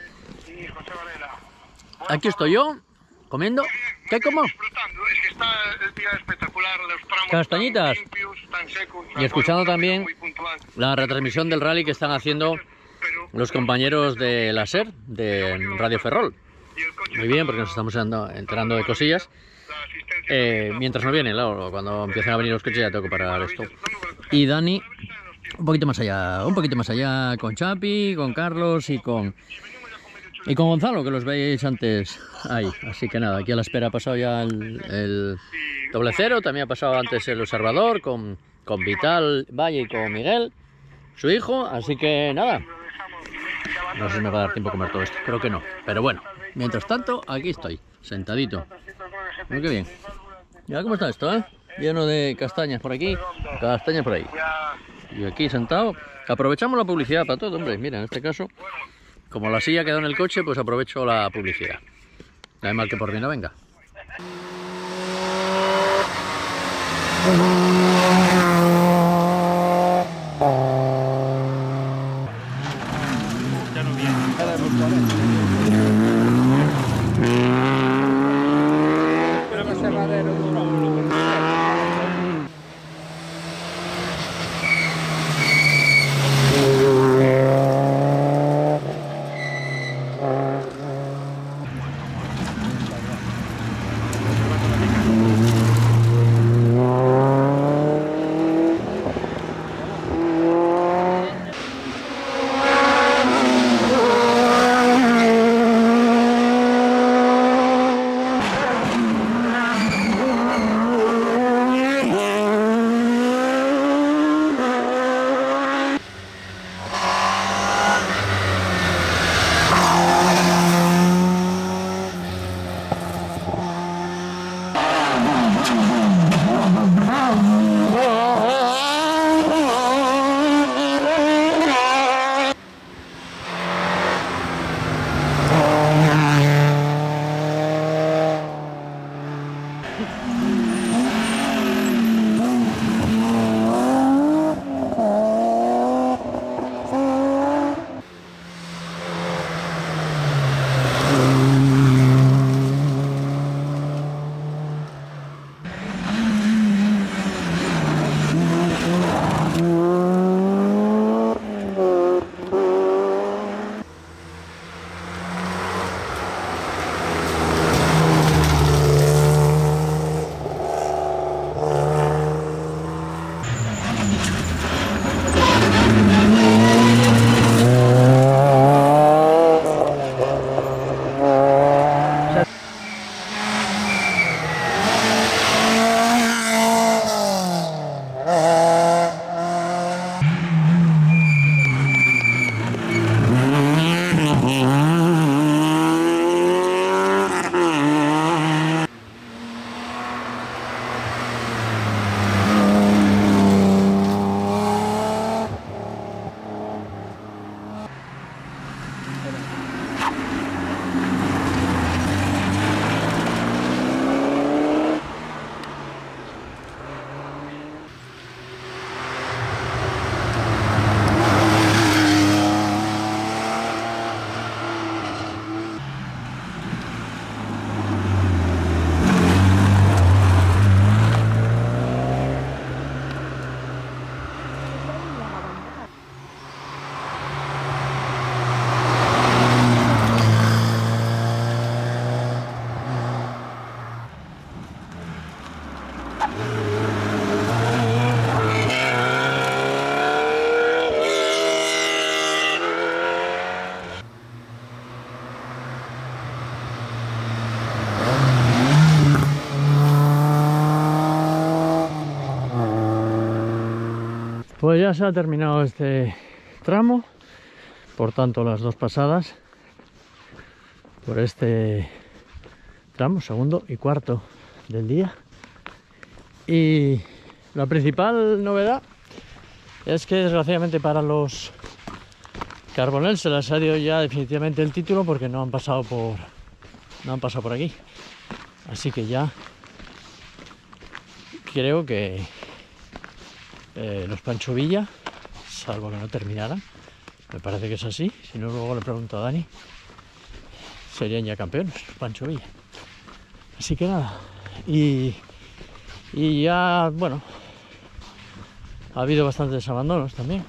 Aquí estoy yo, comiendo. ¿Qué como? Es que está el día espectacular, los tramos Castañitas. tan limpios, tan secos. Y escuchando también muy puntual. la retransmisión del rally que están haciendo los compañeros de la SER, de Radio Ferrol. Muy bien, porque nos estamos enterando de cosillas. Eh, mientras no vienen, claro, cuando empiecen a venir los coches ya tengo que parar esto. Y Dani, un poquito más allá, un poquito más allá, con Chapi, con Carlos y con y con Gonzalo, que los veis antes ahí. Así que nada, aquí a la espera ha pasado ya el, el doble cero, también ha pasado antes el observador con, con Vital Valle y con Miguel, su hijo. Así que nada, no sé si me va a dar tiempo a comer todo esto, creo que no, pero bueno, mientras tanto aquí estoy, sentadito. Muy que bien. Ya cómo está esto, ¿eh? Lleno de castañas por aquí, castañas por ahí. Y aquí sentado, aprovechamos la publicidad para todo, hombre. Mira, en este caso, como la silla quedó en el coche, pues aprovecho la publicidad. No hay mal que por mí no venga. Pues ya se ha terminado este tramo, por tanto las dos pasadas por este tramo, segundo y cuarto del día. Y la principal novedad es que desgraciadamente para los Carbonell se les ha dio ya definitivamente el título porque no han pasado por no han pasado por aquí, así que ya creo que eh, los Pancho Villa, salvo que no terminaran, me parece que es así, si no luego le pregunto a Dani, serían ya campeones los Pancho Villa. Así que nada, y, y ya, bueno, ha habido bastantes abandonos también.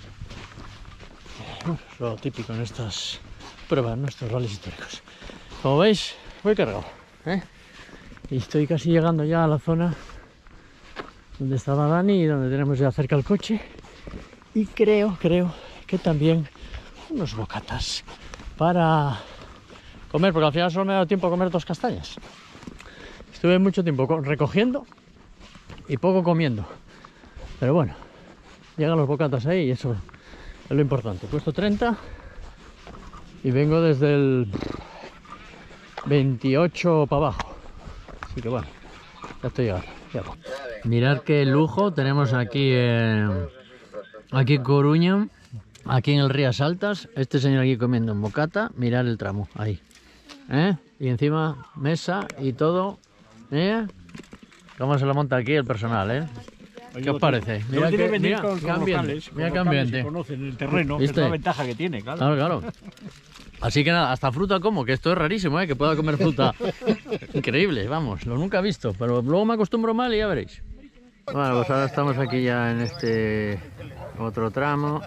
Es lo típico en estas pruebas, en nuestros rallies históricos. Como veis, voy cargado, ¿eh? Y estoy casi llegando ya a la zona donde estaba Dani y donde tenemos ya cerca el coche. Y creo, creo que también unos bocatas para comer, porque al final solo me ha dado tiempo a comer dos castañas. Estuve mucho tiempo recogiendo y poco comiendo. Pero bueno, llegan los bocatas ahí y eso es lo importante. He puesto treinta y vengo desde el veintiocho para abajo. Así que bueno, ya estoy llegando. Ya. Mirad qué lujo tenemos aquí en, aquí en Coruña, aquí en el Rías Altas. Este señor aquí comiendo en bocata. Mirad el tramo, ahí. ¿Eh? Y encima mesa y todo. ¿Eh? ¿Cómo se lo monta aquí el personal, eh? ¿Qué os parece? Mira que, mira, con, qué con ambiente, locales, mira con qué ambiente. Conocen el terreno, ¿viste? que es la ventaja que tiene, claro. Claro, claro. Así que nada, hasta fruta como, que esto es rarísimo, ¿eh? Que pueda comer fruta. Increíble, vamos, lo nunca he visto, pero luego me acostumbro mal y ya veréis. Bueno, pues ahora estamos aquí ya en este otro tramo.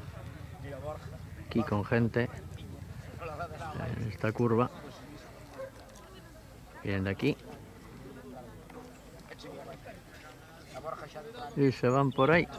Aquí con gente. En esta curva. Vienen de aquí. Y se van por ahí.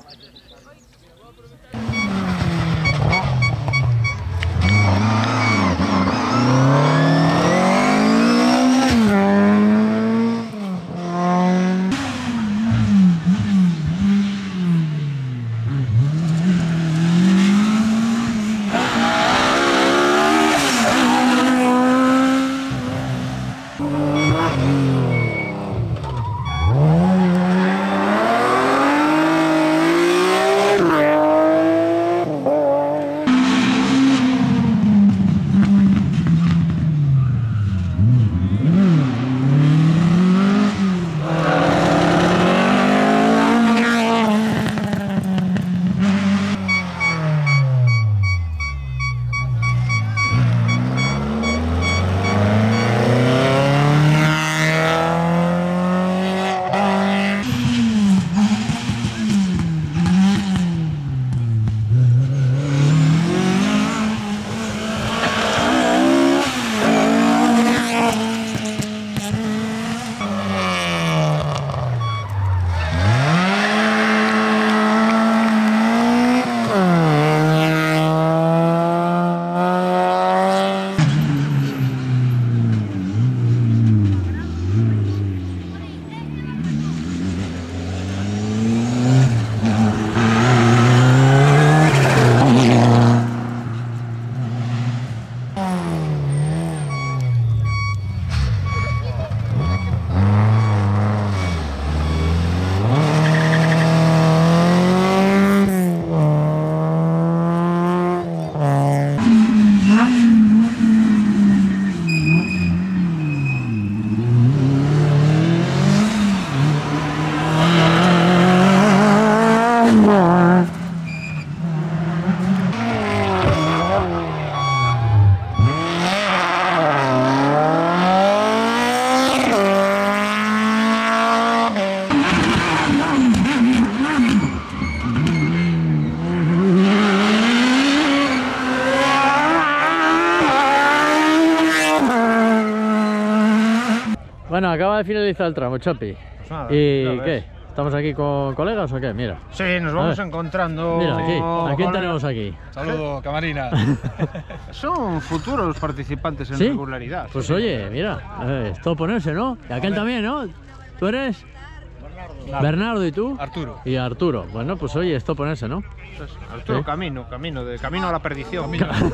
Bueno, acaba de finalizar el tramo, Chapi. Pues nada, ¿Y ya ves. qué? ¿Estamos aquí con colegas o qué? Mira. Sí, nos vamos encontrando. Mira, aquí. ¿A quién con- tenemos aquí? Saludos, camarina. Son futuros participantes en ¿Sí? regularidad. Pues sí. oye, mira, eh, es todo ponerse, ¿no? Y aquel también, ¿no? ¿Tú eres? Bernardo, ¿y tú? Arturo. Y Arturo. Bueno, pues oye, esto ponerse, ¿no? Arturo, ¿Sí? camino, camino, de camino a la perdición.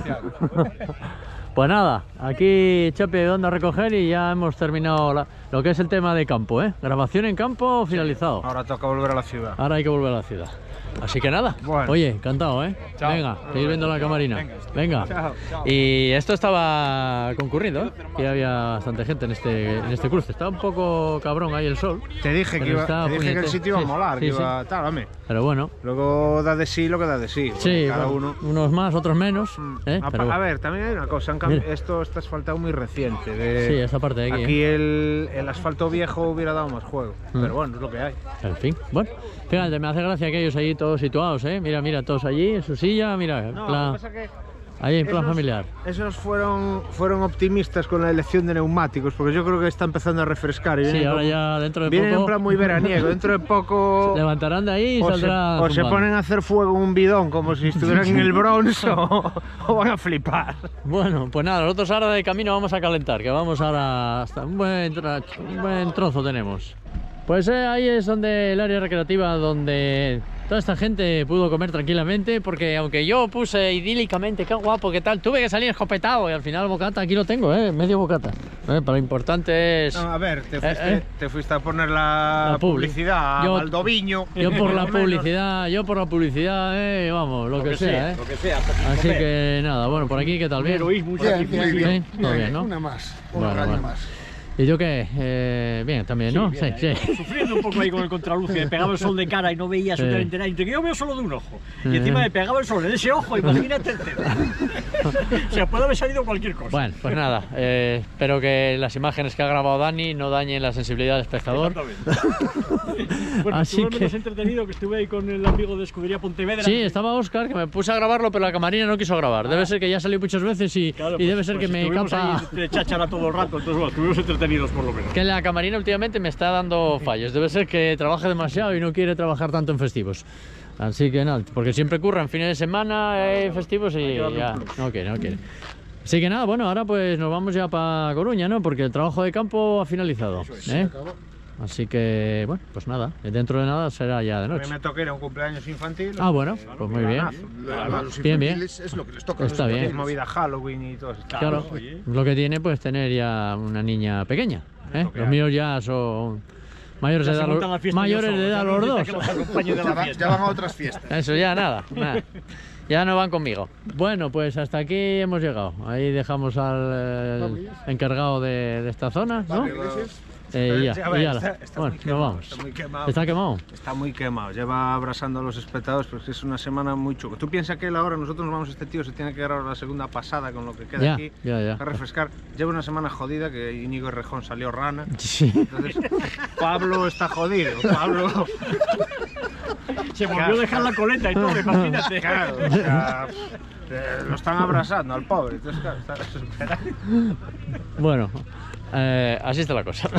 Pues nada, aquí Chapi ayudando a recoger y ya hemos terminado la- lo que es el tema de campo, ¿eh? Grabación en campo finalizado. Ahora toca volver a la ciudad. Ahora hay que volver a la ciudad. Así que nada, Bueno. oye, encantado, ¿eh? Chao. Venga, seguir viendo la camarina. Venga. Venga. Chao. Y esto estaba concurrido, ¿eh? Que había bastante gente en este, en este cruce. Estaba un poco cabrón ahí el sol. Te dije, que, pero iba, estaba te dije que el puñetero. sitio iba a Sí, molar, sí, que sí. iba tal, hombre. Pero bueno. Luego da de sí lo que da de sí. Sí, cada bueno, uno. unos más, otros menos. ¿eh? A, Pero a bueno. ver, también hay una cosa, han cambi- Mira. esto está asfaltado muy reciente. de- Sí, esa parte de aquí, Aquí el, el asfalto viejo hubiera dado más juego, Mm. pero bueno, es lo que hay. En fin, bueno, fíjate, me hace gracia aquellos allí todos situados, ¿eh? Mira, mira, todos allí en su silla, mira, en No, plan- lo que pasa que ahí en plan esos- familiar. Esos fueron, fueron optimistas con la elección de neumáticos, porque yo creo que está empezando a refrescar. Y Sí, vienen ahora como- ya dentro de vienen poco... en plan muy veraniego, dentro de poco... Se levantarán de ahí y o se, saldrán o se zumbando. ponen a hacer fuego en un bidón como si estuvieran en el Bronx o, o van a flipar. Bueno, pues nada, nosotros ahora de camino vamos a calentar, que vamos ahora hasta un buen, tra- un buen trozo tenemos. Pues eh, ahí es donde el área recreativa donde toda esta gente pudo comer tranquilamente, porque aunque yo puse idílicamente, qué guapo, qué tal, tuve que salir escopetado y al final bocata, aquí lo tengo, eh, medio bocata. Eh, pero lo importante es... No, a ver, te Eh, fuiste, eh. te fuiste a poner la, La publi. publicidad Yo- a Valdoviño. Yo por la Más o menos. publicidad, yo por la publicidad, eh, vamos, lo, que, sea, eh. Lo que sea. Así que nada, bueno, por aquí, ¿qué tal? Un Bien. heroísmo, un Bien, sacrificio. bien, Sí, todo bien, ¿no? Una más, un Bueno, año bueno. más. ¿Y yo qué? Eh, bien, también, ¿no? Sí, sí. Sufriendo un poco ahí con el contraluz, que me pegaba el sol de cara y no veía Sí. absolutamente nada. Y que yo veo solo de un ojo. Sí. Y encima me pegaba el sol en ese ojo, imagínate el tercero. O sea, puede haber salido cualquier cosa. Bueno, pues nada, eh, espero que las imágenes que ha grabado Dani no dañen la sensibilidad del espectador. Bueno, Así estuve que- menos entretenido que estuve ahí con el amigo de Escudería Pontevedra. Sí, estaba Óscar, que me puse a grabarlo, pero la camarina no quiso grabar. Debe ser que ya salió muchas veces y, Claro, y pues- debe ser pues que me estuvimos capa... ahí de cháchara todo el rato, entonces bueno, estuvimos entretenidos por lo menos. Que la camarina últimamente me está dando fallos. Debe ser que trabaja demasiado y no quiere trabajar tanto en festivos. Así que nada, porque siempre curran fines de semana, eh, festivos y ya no quiere, no quiere. Así que nada, bueno, ahora pues nos vamos ya para Coruña, ¿no? Porque el trabajo de campo ha finalizado. ¿eh? Así que, bueno, pues nada, dentro de nada será ya de A mí noche. me toqué, era un cumpleaños infantil. Ah, bueno, pues muy bien. Planazo. Los Bien, bien. infantiles es lo que les toca. Está bien. Es movida Halloween y todo eso. Claro, lo que tiene pues tener ya una niña pequeña. ¿eh? Los míos ya son mayores Ya de se edad, montan la los- fiesta mayores ellos de edad solos, los ya no dos. necesitan que los acompañe de la Ya, van- fiesta. ya van a otras fiestas. Eso ya nada, nada. Ya no van conmigo. Bueno, pues hasta aquí hemos llegado. Ahí dejamos al eh, encargado de, de esta zona, ¿no? Eh, y ya, Sí, a ver, y ya está- la- está bueno, muy nos quemado, vamos. está muy quemado. ¿Está quemado? Está muy quemado, lleva abrazando a los espectadores, pero es que es una semana muy chunga. Tú piensas que él ahora, nosotros nos vamos, este tío se tiene que grabar la segunda pasada con lo que queda Ya, aquí, ya, ya. a refrescar. Lleva una semana jodida, que Íñigo Errejón salió rana. Sí. Entonces, Pablo está jodido, Pablo... Se volvió a dejar la coleta y todo, imagínate. Claro, o sea, eh, lo están abrazando al pobre, entonces claro, está desesperado. Bueno, eh, así está la cosa.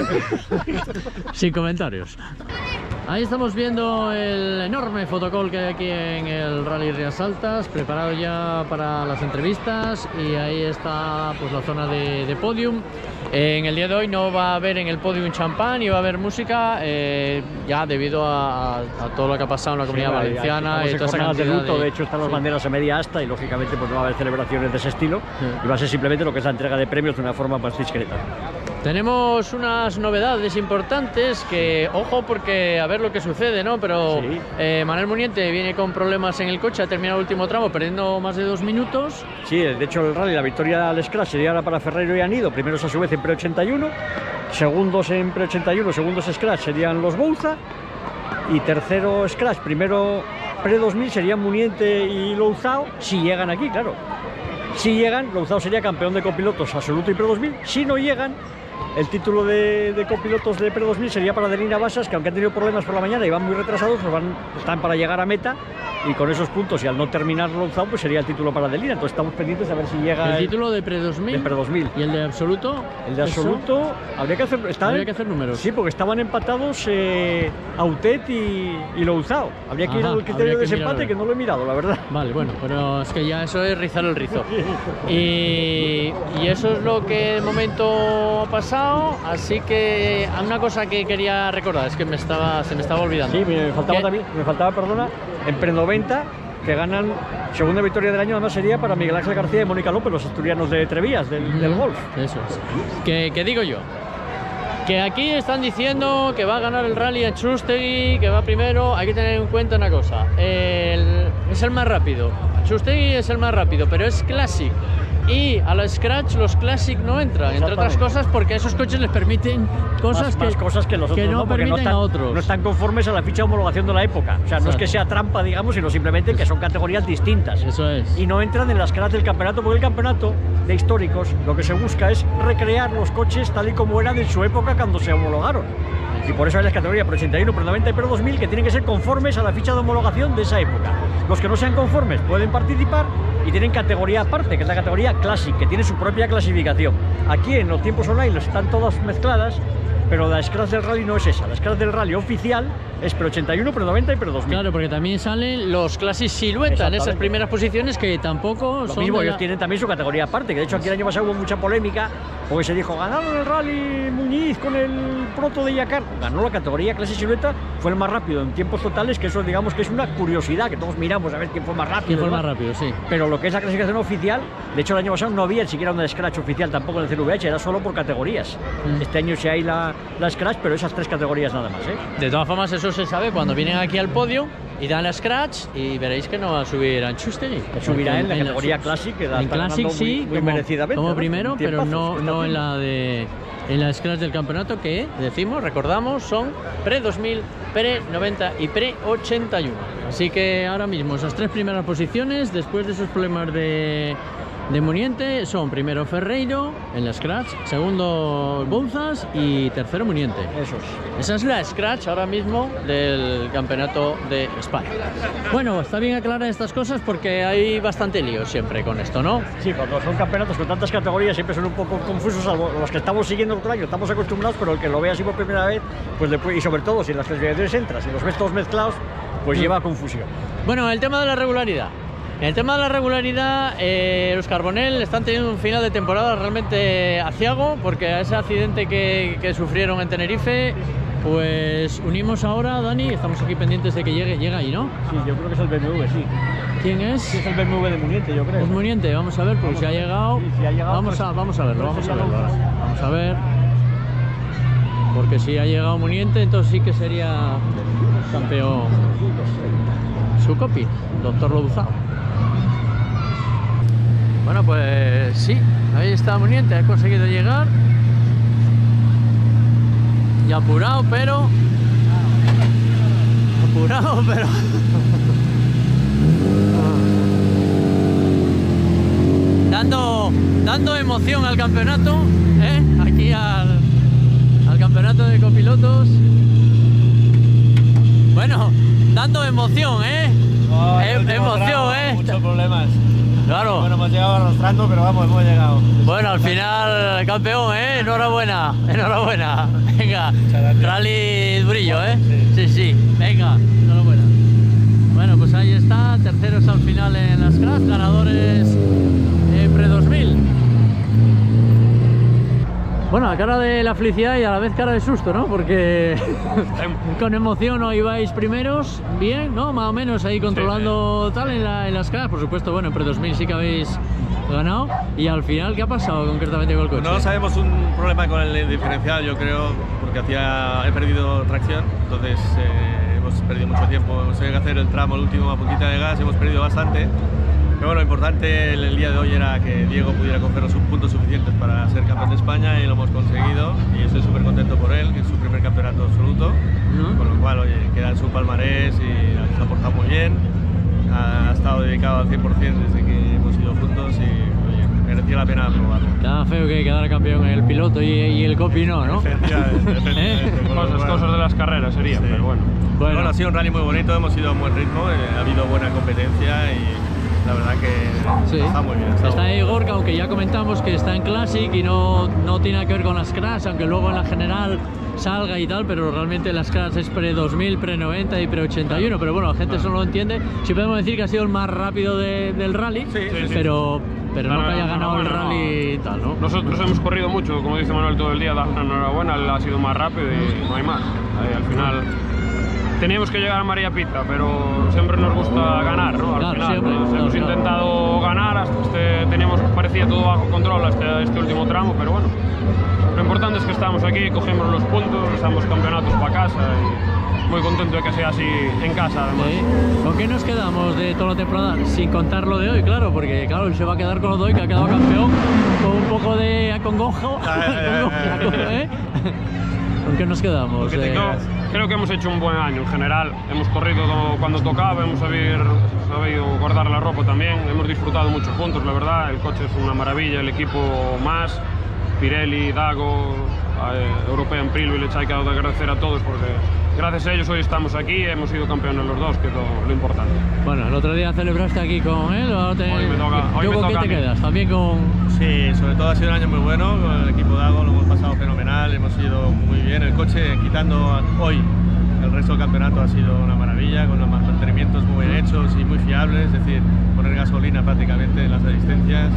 Sin comentarios. Ahí estamos viendo el enorme fotocall que hay aquí en el Rally Rías Altas, preparado ya para las entrevistas, y ahí está pues la zona de, de podium. En el día de hoy no va a haber en el podium champán y va a haber música, eh, ya debido a, a todo lo que ha pasado en la Comunidad Sí, Valenciana hay- y hay toda esa jornadas de cantidad luto, de- de hecho están las sí. banderas a media asta y lógicamente pues no va a haber celebraciones de ese estilo y va a ser simplemente lo que es la entrega de premios de una forma más discreta. Tenemos unas novedades importantes que, ojo, porque a ver lo que sucede, ¿no? Pero Sí. eh, Manuel Muniente viene con problemas en el coche, ha terminado el último tramo perdiendo más de dos minutos. Sí, de hecho el rally, la victoria al Scratch sería ahora para Ferreiro y Anido, primeros a su vez en Pre ochenta y uno, segundos en Pre ochenta y uno, segundos Scratch serían los Bouza y tercero Scratch, primero Pre dos mil serían Muniente y Louzao, si llegan aquí, claro. Si llegan, Louzao sería campeón de copilotos absoluto y Pre dos mil, si no llegan, el título de, de copilotos de Pre dos mil sería para Delina Basas, que aunque han tenido problemas por la mañana y van muy retrasados, pues van, están para llegar a meta y con esos puntos y al no terminar Louzao, pues sería el título para Delina. Entonces estamos pendientes a ver si llega El título de Pre dos mil. de Pre dos mil. ¿Y el de absoluto? El de Eso, absoluto, habría que hacer, estaban- Habría que hacer números. Sí, porque estaban empatados eh, Autet y, y Louzao. Habría que ir Ajá, al habría criterio de que desempate, mirarlo. que no lo he mirado, la verdad. Vale, bueno, pero es que ya eso es rizar el rizo. Y, y eso es lo que de momento ha pasado. pasado, así que una cosa que quería recordar, es que me estaba, se me estaba olvidando. Sí, me faltaba ¿Qué? también, me faltaba, perdona, en pre noventa, que ganan segunda victoria del año, además sería para Miguel Ángel García y Mónica López, los asturianos de Trevías, del, del golf. Eso es. ¿Qué, qué digo yo? Que aquí están diciendo que va a ganar el rally Anchustegui, que va primero. Hay que tener en cuenta una cosa, el, es el más rápido. Anchustegui es el más rápido, pero es Classic. Y a la Scratch los Classic no entran, entre otras cosas porque a esos coches les permiten cosas, más, que, más cosas que, los otros que no, no permiten no están, a otros. No están conformes a la ficha de homologación de la época. O sea, no es que sea trampa, digamos, sino simplemente que son categorías distintas. Eso es. Y no entran en las Scratch del campeonato, porque el campeonato de históricos lo que se busca es recrear los coches tal y como eran en su época cuando se homologaron. Y por eso hay las categorías Pro ochenta y uno, Pro noventa y Pro dos mil que tienen que ser conformes a la ficha de homologación de esa época. Los que no sean conformes pueden participar y tienen categoría aparte, que es la categoría Classic, que tiene su propia clasificación. Aquí en los tiempos online están todas mezcladas, pero la Scratch del Rally no es esa. La Scratch del Rally oficial es Pro ochenta y uno, Pro noventa y Pro dos mil. Claro, porque también salen los Classic Silueta en esas primeras posiciones que tampoco Lo son mismo, de la... ellos tienen también su categoría aparte, que de hecho aquí el año pasado hubo mucha polémica, porque se dijo, ganaron el Rally Muñiz con el proto de Yacar. Ganó la categoría Clase Silueta, fue el más rápido en tiempos totales, que eso digamos que es una curiosidad, que todos miramos a ver quién fue más rápido. ¿Quién fue ¿no? más rápido? Sí. Pero lo que es la clasificación oficial, de hecho el año pasado no había ni siquiera una Scratch oficial tampoco en el C V H, era solo por categorías. Mm. Este año sí hay la, la Scratch, pero esas tres categorías nada más, ¿eh? De todas formas, eso se sabe cuando vienen aquí al podio y dan la Scratch y veréis que no va a subir Anchustegui. Subirá en la categoría Classic, que da, en Classic sí, muy, muy como, merecidamente, como ¿no? primero, pero no, no en la de en la Scratch del campeonato, que decimos, recordamos, son pre dos mil, pre noventa y pre ochenta y uno. Así que ahora mismo esas tres primeras posiciones, después de esos problemas de de Muniente, son primero Ferreiro en la Scratch, segundo Bouzas y tercero Muniente. Eso es. Esa es la Scratch ahora mismo del campeonato de España. Bueno, está bien aclarar estas cosas porque hay bastante lío siempre con esto, ¿no? Sí, cuando son campeonatos con tantas categorías siempre son un poco confusos, salvo los que estamos siguiendo el otro año, estamos acostumbrados, pero el que lo ve así por primera vez, pues después, y sobre todo si en las clasificaciones entras y los ves todos mezclados, pues mm. lleva a confusión. Bueno, el tema de la regularidad. En el tema de la regularidad, eh, los Carbonell están teniendo un final de temporada realmente aciago, porque a ese accidente que, que sufrieron en Tenerife, pues unimos ahora, Dani, estamos aquí pendientes de que llegue, llega ahí, ¿no? Sí, yo creo que es el B M W, sí. ¿Quién es? Sí, es el B M W de Muniente, yo creo. Es Muniente, vamos a ver, porque si ha llegado, sí, si ha llegado vamos, pues, a, vamos a verlo, pues vamos a verlo. Vamos a ver, porque si ha llegado Muniente, entonces sí que sería campeón su copy, doctor Louzao. Bueno, pues sí, ahí está Muniente, ha conseguido llegar. Y apurado, pero... Apurado, pero... dando, dando emoción al campeonato, ¿eh? Aquí al, al campeonato de copilotos. Bueno, dando emoción, ¿eh? Oh, e emoción, ¿eh? Muchos problemas. Claro. Bueno, hemos llegado arrastrando, pero vamos, hemos llegado. Bueno, al final, campeón, ¿eh? Enhorabuena, enhorabuena. Venga, rally durillo, ¿eh? Sí, sí, venga, enhorabuena. Bueno, pues ahí está, terceros al final en las Scratch, ganadores eh, pre dos mil. Bueno, a cara de la felicidad y a la vez cara de susto, ¿no? Porque con emoción no ibais primeros, bien, ¿no? Más o menos ahí controlando sí, tal en, la, en las caras. Por supuesto, bueno, en pre dos mil sí que habéis ganado. Y al final, ¿qué ha pasado concretamente con el coche? No sabemos, un problema con el diferencial, yo creo, porque hacía, he perdido tracción, entonces eh, hemos perdido mucho tiempo. Hemos tenido que hacer el tramo, el último, a puntita de gas, hemos perdido bastante. Pero bueno, lo importante el, el día de hoy era que Diego pudiera coger sus puntos suficientes para ser campeón de España y lo hemos conseguido. Y estoy súper contento por él, que es su primer campeonato absoluto. Uh-huh. Con lo cual, oye, queda en su palmarés y se ha portado muy bien. Ha, ha estado dedicado al cien por cien desde que hemos ido juntos y oye, merecía la pena probarlo. Está feo que quedara campeón el piloto y, y el copy no, ¿no? Efectivamente, efectivamente. ¿Eh? Cosas, cosas de las carreras serían, sí. Pero bueno. bueno. Bueno, ha sido un rally muy bonito, hemos ido a un buen ritmo, eh, ha habido buena competencia y la verdad que Sí. está muy bien. Está, Está muy ahí bien. Gorka, aunque ya comentamos que está en Classic y no, no tiene nada que ver con las Crash, aunque luego en la general salga y tal, pero realmente las Crash es pre dos mil, pre noventa y pre ochenta y uno, pero bueno, la gente eso no lo entiende. Sí podemos decir que ha sido el más rápido de, del rally, Sí, sí, sí. pero, pero no, No, que haya no, ganado no, el no. rally y tal, ¿no? Nosotros hemos corrido mucho, como dice Manuel, todo el día, dar la enhorabuena, él ha sido más rápido y no hay más. Ahí, al final teníamos que llegar a María Pita, pero siempre nos gusta ganar, ¿no? Al Claro, final siempre, pues, claro, hemos claro. intentado ganar, hasta este, teníamos, parecía todo bajo control hasta este último tramo, pero bueno, lo importante es que estamos aquí, cogemos los puntos, estamos campeonatos para casa y muy contento de que sea así en casa además. Sí. ¿Con qué nos quedamos de toda la temporada? Sin contar lo de hoy, claro, porque claro, él se va a quedar con lo de hoy, que ha quedado campeón, con un poco de acongojo. ¿Eh? ¿Con qué nos quedamos? Porque te- Eh, no, creo que hemos hecho un buen año en general. Hemos corrido como cuando tocaba, hemos sabido, sabido guardar la ropa también. Hemos disfrutado muchos puntos, la verdad. El coche es una maravilla, el equipo más. Pirelli, Dago, eh, European Privilege, hay que agradecer a todos porque gracias a ellos hoy estamos aquí, hemos sido campeones los dos, que es lo, lo importante. Bueno, el otro día celebraste aquí con él, ahora te... Hoy me toca- hoy ¿Yo me con toca qué te a mí. quedas? También con... Sí, sobre todo ha sido un año muy bueno, con el equipo Dago lo hemos pasado fenomenal, hemos ido muy bien. El coche, quitando hoy el resto del campeonato, ha sido una maravilla, con los mantenimientos muy bien hechos y muy fiables, es decir, poner gasolina prácticamente en las asistencias.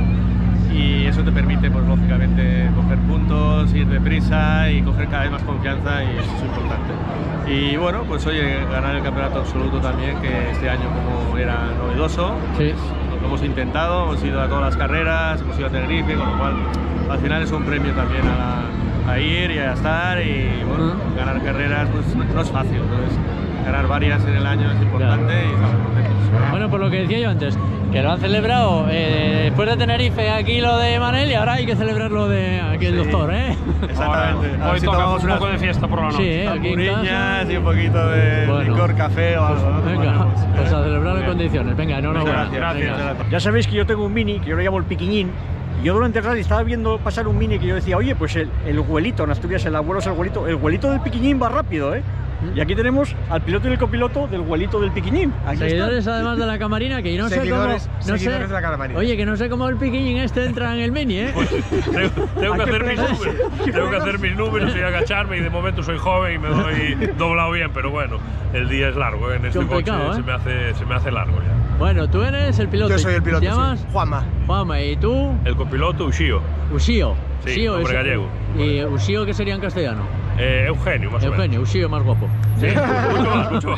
Y eso te permite, pues lógicamente, coger puntos, ir deprisa y coger cada vez más confianza, y eso es importante. Y bueno, pues oye, ganar el campeonato absoluto también, que este año como era novedoso, Sí. lo hemos intentado, hemos ido a todas las carreras, hemos ido a Tenerife, con lo cual al final es un premio también a, la- a ir y a estar, y bueno, ganar carreras pues no, no es fácil, entonces ganar varias en el año es importante y estamos contentos. Bueno, por lo que decía yo antes, que lo han celebrado eh, después de Tenerife aquí lo de Manel y ahora hay que celebrar lo de aquí el doctor, ¿eh? Exactamente. Ahora, A ver hoy si toca tomamos un unas- poco de fiesta por la noche. Sí, ¿eh? Aquí en casa. Tamburiñas y un poquito de Bueno. licor, café o algo, ¿no? Venga, Tomaremos. pues a celebrar en Bien. condiciones. Venga, enhorabuena. Muchas gracias. Venga. Gracias. Ya sabéis que yo tengo un Mini, que yo lo llamo el Piquiñín, y yo durante el rally estaba viendo pasar un Mini que yo decía, oye, pues el, el güelito, en Asturias el abuelo es el güelito, el güelito del Piquiñín va rápido, ¿eh? Y aquí tenemos al piloto y el copiloto del güelito del Piquiñín. Aquí está. Seguidores además de la camarina, que yo no Seguidores- sé cómo... No seguidores sé, de la camarina. Oye, que no sé cómo el piquiñín este entra en el Mini, ¿eh? Tengo, tengo que Hay que hacer mis frenar. números, tengo que hacer mis números y agacharme, y de momento soy joven y me doy doblado bien, pero bueno, el día es largo, ¿eh? En este Complicado, coche ¿eh? se, me hace, se me hace largo ya. Bueno, tú eres el piloto. Yo soy el piloto, ¿Te llamas? sí. Juanma. Juanma, ¿y tú? El copiloto Ushio, Usío. Sí, Usío nombre es- gallego. ¿Y Usío qué sería en castellano? eh, Eugenio, más Eugenio, Usío más guapo. o menos. Sí, mucho más, mucho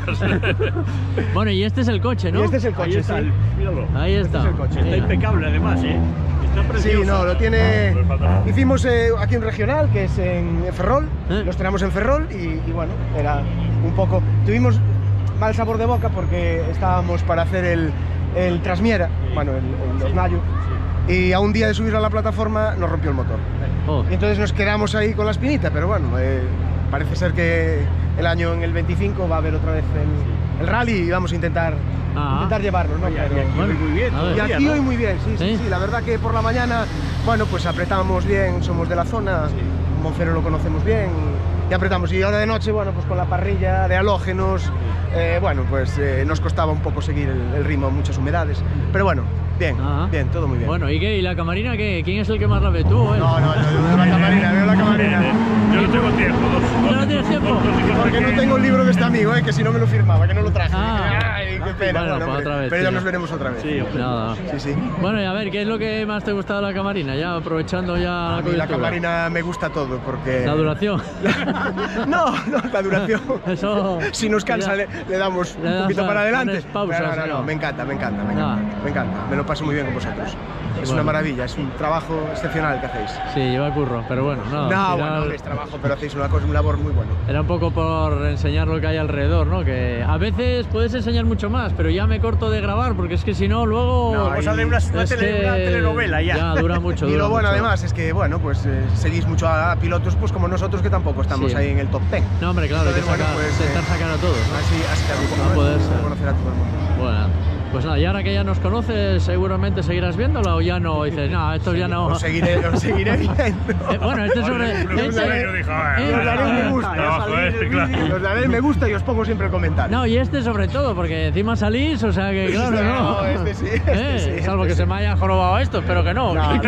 más. Bueno, y este es el coche, ¿no? Y este es el Ahí coche, está, sí. míralo. Ahí está. es el coche. Está Venga. impecable además, ¿eh? Está Sí, precioso. no, lo tiene. Hicimos eh, aquí un regional que es en Ferrol, ¿Eh? los tenemos en Ferrol y, y bueno, era un poco. Tuvimos mal sabor de boca porque estábamos para hacer el, el Trasmiera, bueno, el, el los Nayo, y a un día de subir a la plataforma nos rompió el motor. Oh, Y entonces nos quedamos ahí con la espinita, pero bueno, eh, parece ser que el año en el veinticinco va a haber otra vez el, el rally y vamos a intentar, Ah. intentar llevarlo, ¿no? Y aquí Pero- Bueno, muy bien. a ver. y todavía, aquí ¿no? hoy muy bien, sí, sí, ¿Sí? sí, la verdad que por la mañana, bueno, pues apretamos bien, somos de la zona, Monfero lo conocemos bien y apretamos. Y ahora de noche, bueno, pues con la parrilla de halógenos, eh, bueno, pues eh, nos costaba un poco seguir el, el ritmo, muchas humedades, pero bueno, bien, Ah. bien, todo muy bien. Bueno, ¿y qué? ¿Y la camarina qué? ¿Quién es el que más la ve, tú o él? No, no, yo veo la camarina, veo la camarina. Yo no tengo tiempo. ¿Tú no tienes tiempo? Porque no tengo el libro de este amigo, eh, que si no me lo firmaba, que no lo traje. Ah. Ay, qué pena. Bueno, bueno, pues hombre, otra vez, pero ya tío. nos veremos otra vez. Sí, Nada. Sí, sí. Bueno, y a ver, ¿qué es lo que más te gusta de la camarina? Ya aprovechando ya A mí la coyuntura. camarina me gusta todo porque... La duración. No, no, la duración. Eso... Si nos cansa le, le damos Le un das poquito a- para adelante. pones pausas, Pero no, no, ¿no? no, me encanta, me encanta, me Ah. encanta, me encanta. Me lo paso muy bien con vosotros. Es Bueno. una maravilla, es un trabajo excepcional que hacéis. Sí, lleva curro, pero bueno, nada. No, al bueno, final no es trabajo, pero hacéis una cosa, un labor muy bueno. Era un poco por enseñar lo que hay alrededor, ¿no? Que a veces puedes enseñar mucho más, pero ya me corto de grabar, porque es que si no, luego... No, Vamos a hacer una, una es tele- que una telenovela ya. Ya, dura mucho. Y dura lo bueno mucho. además es que, bueno, pues eh, seguís mucho a, a pilotos pues como nosotros que tampoco estamos Sí. ahí en el top ten. No, hombre, claro, hay que Entonces, bueno, sacar, pues, intentar eh, sacar a todos, ¿no? Así, así que No puede ser. conocer a todo el mundo. Bueno, Pues nada, y ahora que ya nos conoces, seguramente seguirás viéndola o ya no. Dices, no, esto ya no. Lo seguiré, lo seguiré viendo. Eh, bueno, este sobre. Este, Os daré un me gusta. Os daré el me gusta y os pongo siempre el comentario. No, y este sobre todo, porque encima salís, o sea que claro, no. No, este sí, este Eh, sí, salvo este que sí. se me haya jorobado esto, espero que no. No, no.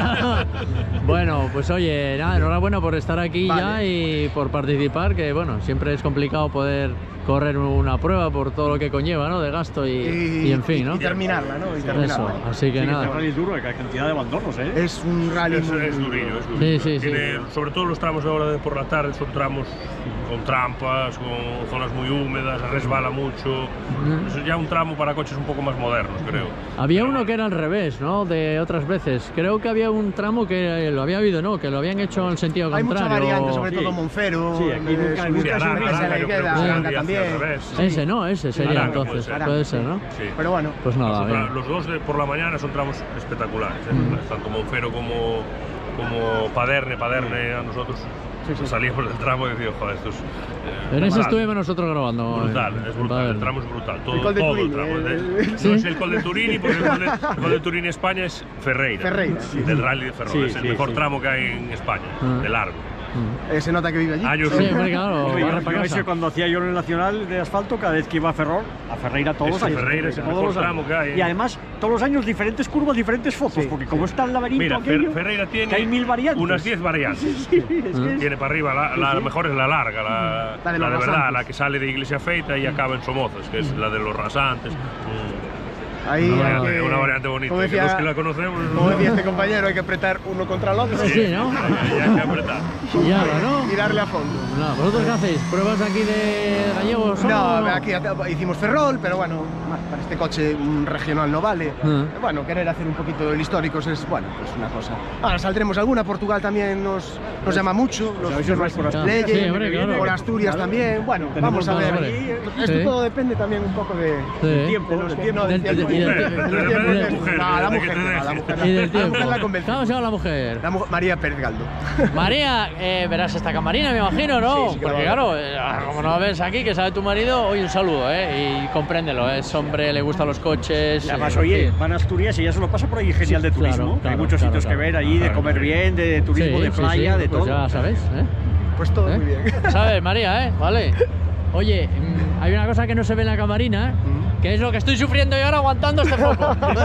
Bueno, pues oye, nada, enhorabuena por estar aquí Vale. ya y por participar, que bueno, siempre es complicado poder correr una prueba por todo lo que conlleva, ¿no? De gasto y, y, y en fin, ¿no? Y terminarla, ¿no? Y terminarla. Eso, así que Sí, nada. este rally es duro, hay cantidad de abandonos, ¿eh? Es un rally Es, muy- es durillo, es Sí, durillo. sí, sí. Tiene, sobre todo los tramos ahora de por la tarde son tramos con trampas, con zonas muy húmedas, resbala mucho. Es ya un tramo para coches un poco más modernos, creo. Había uno que era al revés, ¿no? De otras veces. Creo que había un tramo que lo había habido, ¿no? Que lo habían hecho en sentido Hay contrario. muchas variantes, sobre Sí. todo Monfero. Sí, aquí eh, nunca- su- nunca su- Sí, su- Aranga, su- Aranga, la yo creo izquierda, que Aranga sí, también. hacia el revés. Ese, ¿no? Ese sería Aranga entonces. puede ser. Puede ser, ¿no? Sí. Pero bueno, Pues nada, Los, bien. tra- los dos de por la mañana son tramos espectaculares, ¿eh? Mm. Tanto Monfero como, como Paderne. Paderne a nosotros salíamos del tramo y decíamos, joder, esto es. eh, En ese brutal. estuvimos nosotros grabando. Brutal, en- es en brutal, Paderne. el tramo es brutal, todo, El Col de todo Turini, el tramo. el- de- ¿Sí? No es el Col de Turini, porque el Col de, el Col de Turini España es Ferreira, Ferreira, sí. del Rally de Ferrol, Sí, es el sí, mejor sí. tramo que hay en España, Ah. de largo. eh, se nota que vive allí. Años Sí, luz. hombre, claro, Yo, barra yo para ese casa. cuando hacía yo en el Nacional de Asfalto, cada vez que iba a Ferrol, a Ferreira todos los Ese años. Ferreira es el todos mejor los años. tramo que hay, ¿eh? Y además, todos los años diferentes curvas, diferentes fotos, porque como está el laberinto Mira, Fer- aquello, Ferreira que tiene hay mil variantes. unas diez variantes. Sí, es que es- Tiene para arriba, la, la mejor es la larga, la, La la de de, los verdad, rasantes. la que sale de Iglesia Feita y acaba en Somozas, que es la de los rasantes. Mm. Ahí Una hay variante, que- una variante bonita. como que decía- los que la conocemos. Como decía este compañero, hay que apretar uno contra el otro. Sí, ¿no? Y hay que apretar. Y ahora, ¿no? Y darle a fondo. No, ¿vosotros qué hacéis? ¿Pruebas aquí de gallegos? No, solo? aquí hicimos Ferrol, pero bueno, para este coche un regional no vale. Ah. Bueno, querer hacer un poquito el históricos es, bueno, pues una cosa. Ahora saldremos alguna, Portugal también nos, nos llama mucho, los, Sabéis que vais por los Asturias. Legend, Sí, hombre, claro. por Asturias Claro. también. Bueno, Tenemos vamos a ver. hombre. Esto Sí. todo depende también un poco de... Sí. el tiempo, de los el que- tiempo. no, del Del- tiempo. y del- Del y del- tiempo de la de- mujer, no, la de que mujer, te no, la deje. mujer, Y del la mujer tiempo. la convence. ¿Cómo se llama la mujer? La mu- María Pérez Galdo. María, eh, verás esta camarina, me imagino, ¿no? Sí, sí que Porque la claro, eh, como no ves aquí, que sabe tu marido, oye, un saludo, ¿eh? Y compréndelo, es hombre, le gustan los coches. Y además, eh, oye, sí. van a Asturias y ya se lo pasa por ahí genial de Sí, claro, turismo. claro, hay muchos claro, sitios claro. que ver allí, de comer bien, de turismo, Sí, de sí, playa, sí, de pues todo. ya sabes, ¿eh? Pues todo ¿Eh? muy bien. ¿Sabes, María, eh? Vale. Oye, mm, hay una cosa que no se ve en la camarina, que es lo que estoy sufriendo yo ahora aguantando este foco.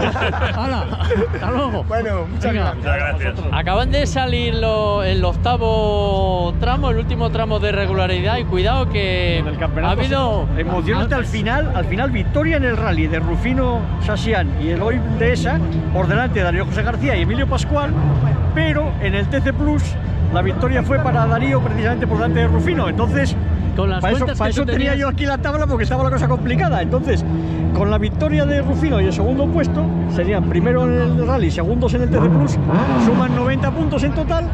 ¡Hala! ¡Hasta luego! Bueno, muchas Venga. gracias. Muchas gracias. Acaban de salir lo- el octavo tramo, el último tramo de regularidad, y cuidado que En el ha campeonato habido... emocionante al final, al final victoria en el rally de Rufino Sassian y Eloy Dehesa, por delante de Darío José García y Emilio Pascual, pero en el T C Plus la victoria fue para Darío precisamente por delante de Rufino. Entonces, Con las para eso, cuentas para que tú eso tenía tenías- yo aquí la tabla, porque estaba la cosa complicada. Entonces, con la victoria de Rufino y el segundo puesto, serían primero en el rally, segundos en el T C Plus, suman noventa puntos en total,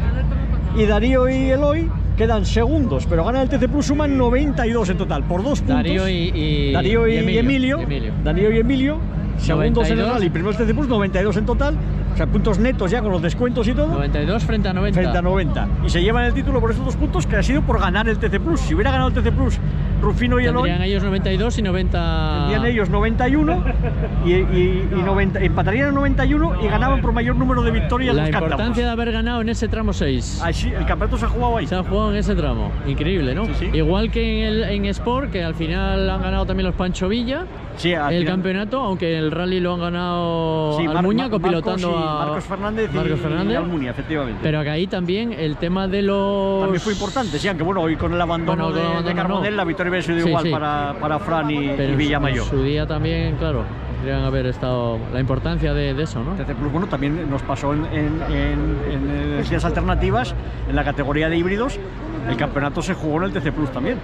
y Darío y Eloy quedan segundos, pero ganan el T C Plus, suman noventa y dos en total, por dos puntos. Darío y, y- Darío y, y Emilio, Emilio. Darío y Emilio, segundos en el noventa y dos. rally, primeros T C Plus, noventa y dos en total, o sea, puntos netos ya con los descuentos y todo, noventa y dos frente a noventa. frente a noventa. Y se llevan el título por esos dos puntos, que ha sido por ganar el T C Plus. Si hubiera ganado el T C Plus Rufino y Eloy, Tendrían ellos noventa y dos y noventa... tendrían ellos noventa y uno y, y, y noventa, empatarían en noventa y uno y ganaban por mayor número de victorias La los cántabros. importancia de haber ganado en ese tramo seis. Así, el campeonato se ha jugado ahí. Se ha jugado en ese tramo. Increíble, ¿no? Sí, sí. Igual que en, el, en Sport, que al final han ganado también los Pancho Villa. Sí, al el final- campeonato, aunque el rally lo han ganado Sí, Mar- Almuña, Mar- copilotando Marcos y- a Marcos Fernández y- Marcos y Fernández. Almunia, efectivamente. Pero que ahí también el tema de los... También fue importante, sí, aunque bueno, hoy con el abandono Bueno, con el de, abandono de Carbonell, no. la victoria hubiera sido Sí, igual sí. Para, para Fran y, Pero y en su- Villamayor. En su día también, claro, podrían haber estado la importancia de, de eso, ¿no? T C Plus, bueno, también nos pasó en, en, en, en energías alternativas, en la categoría de híbridos, el campeonato se jugó en el T C Plus también.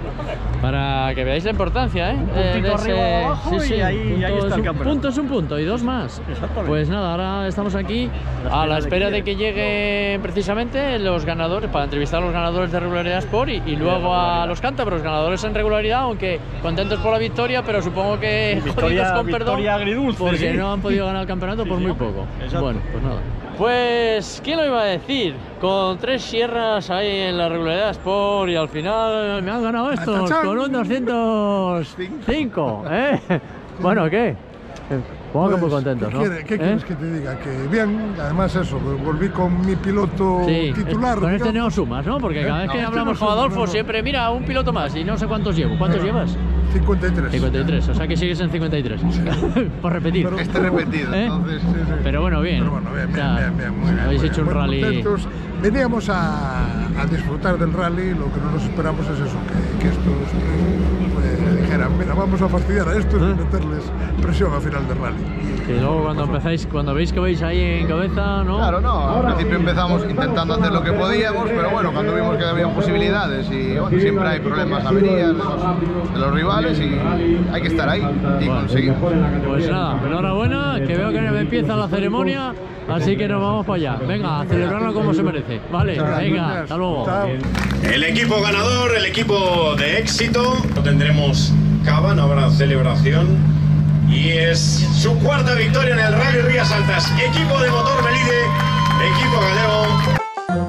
Para que veáis la importancia, ¿eh? Un Eh, puntito de arriba o abajo y ahí- punto ahí está es el un- campeonato. punto es un punto y dos más. Exactamente. Pues nada, ahora estamos aquí a la espera de que lleguen precisamente los ganadores, para entrevistar a los ganadores de regularidad Sport y, y luego a los cántabros, ganadores en regularidad, aunque contentos por la victoria, pero supongo que Victoria- jodidos con perdón, victoria agridulce, porque sí. no han podido ganar el campeonato por sí, muy poco. exacto. Bueno, pues nada. Pues, ¿quién lo iba a decir? Con tres sierras ahí en la regularidad Sport y al final me han ganado estos ¡Tachán! con un doscientos cinco, ¿eh? Bueno, ¿qué? Supongo que Pues, muy contentos, ¿qué ¿no? quiere- ¿Qué ¿Eh? quieres que te diga? Que bien, además eso, volví con mi piloto Sí, titular. con este digamos. no sumas, ¿no? Porque cada ¿Eh? vez que No, hablamos este no con suma, Adolfo no, no. siempre, mira, un piloto más y no sé cuántos llevo. ¿Cuántos llevas? cincuenta y tres. cincuenta y tres, o sea que sigues en cincuenta y tres. Por repetir. Pero- Este repetido, ¿Eh? entonces. Sí, sí. Pero bueno, bien. Pero bueno, bien, O bien, sea, bien, bien, muy bien. habéis muy hecho bien. un Muy rally. contentos. Veníamos a, a disfrutar del rally, lo que no nos esperamos es eso, que, que estos pues, dijeran, mira, vamos a fastidiar a estos y meterles presión al final del rally. Que luego cuando empezáis, cuando veis que vais ahí en cabeza, ¿no? Claro, no, al principio empezamos intentando hacer lo que podíamos, pero bueno, cuando vimos que había posibilidades y bueno, siempre hay problemas, averías de los, de los rivales y hay que estar ahí y conseguimos. Pues nada, enhorabuena, que veo que empieza la ceremonia, así que nos vamos para allá. Venga, a celebrarlo como se merece. Vale, venga, hasta luego. El equipo ganador, el equipo de éxito. No tendremos cava, no habrá celebración. Y es su cuarta victoria en el Rally Rías Altas. Equipo de motor Melide, equipo galego.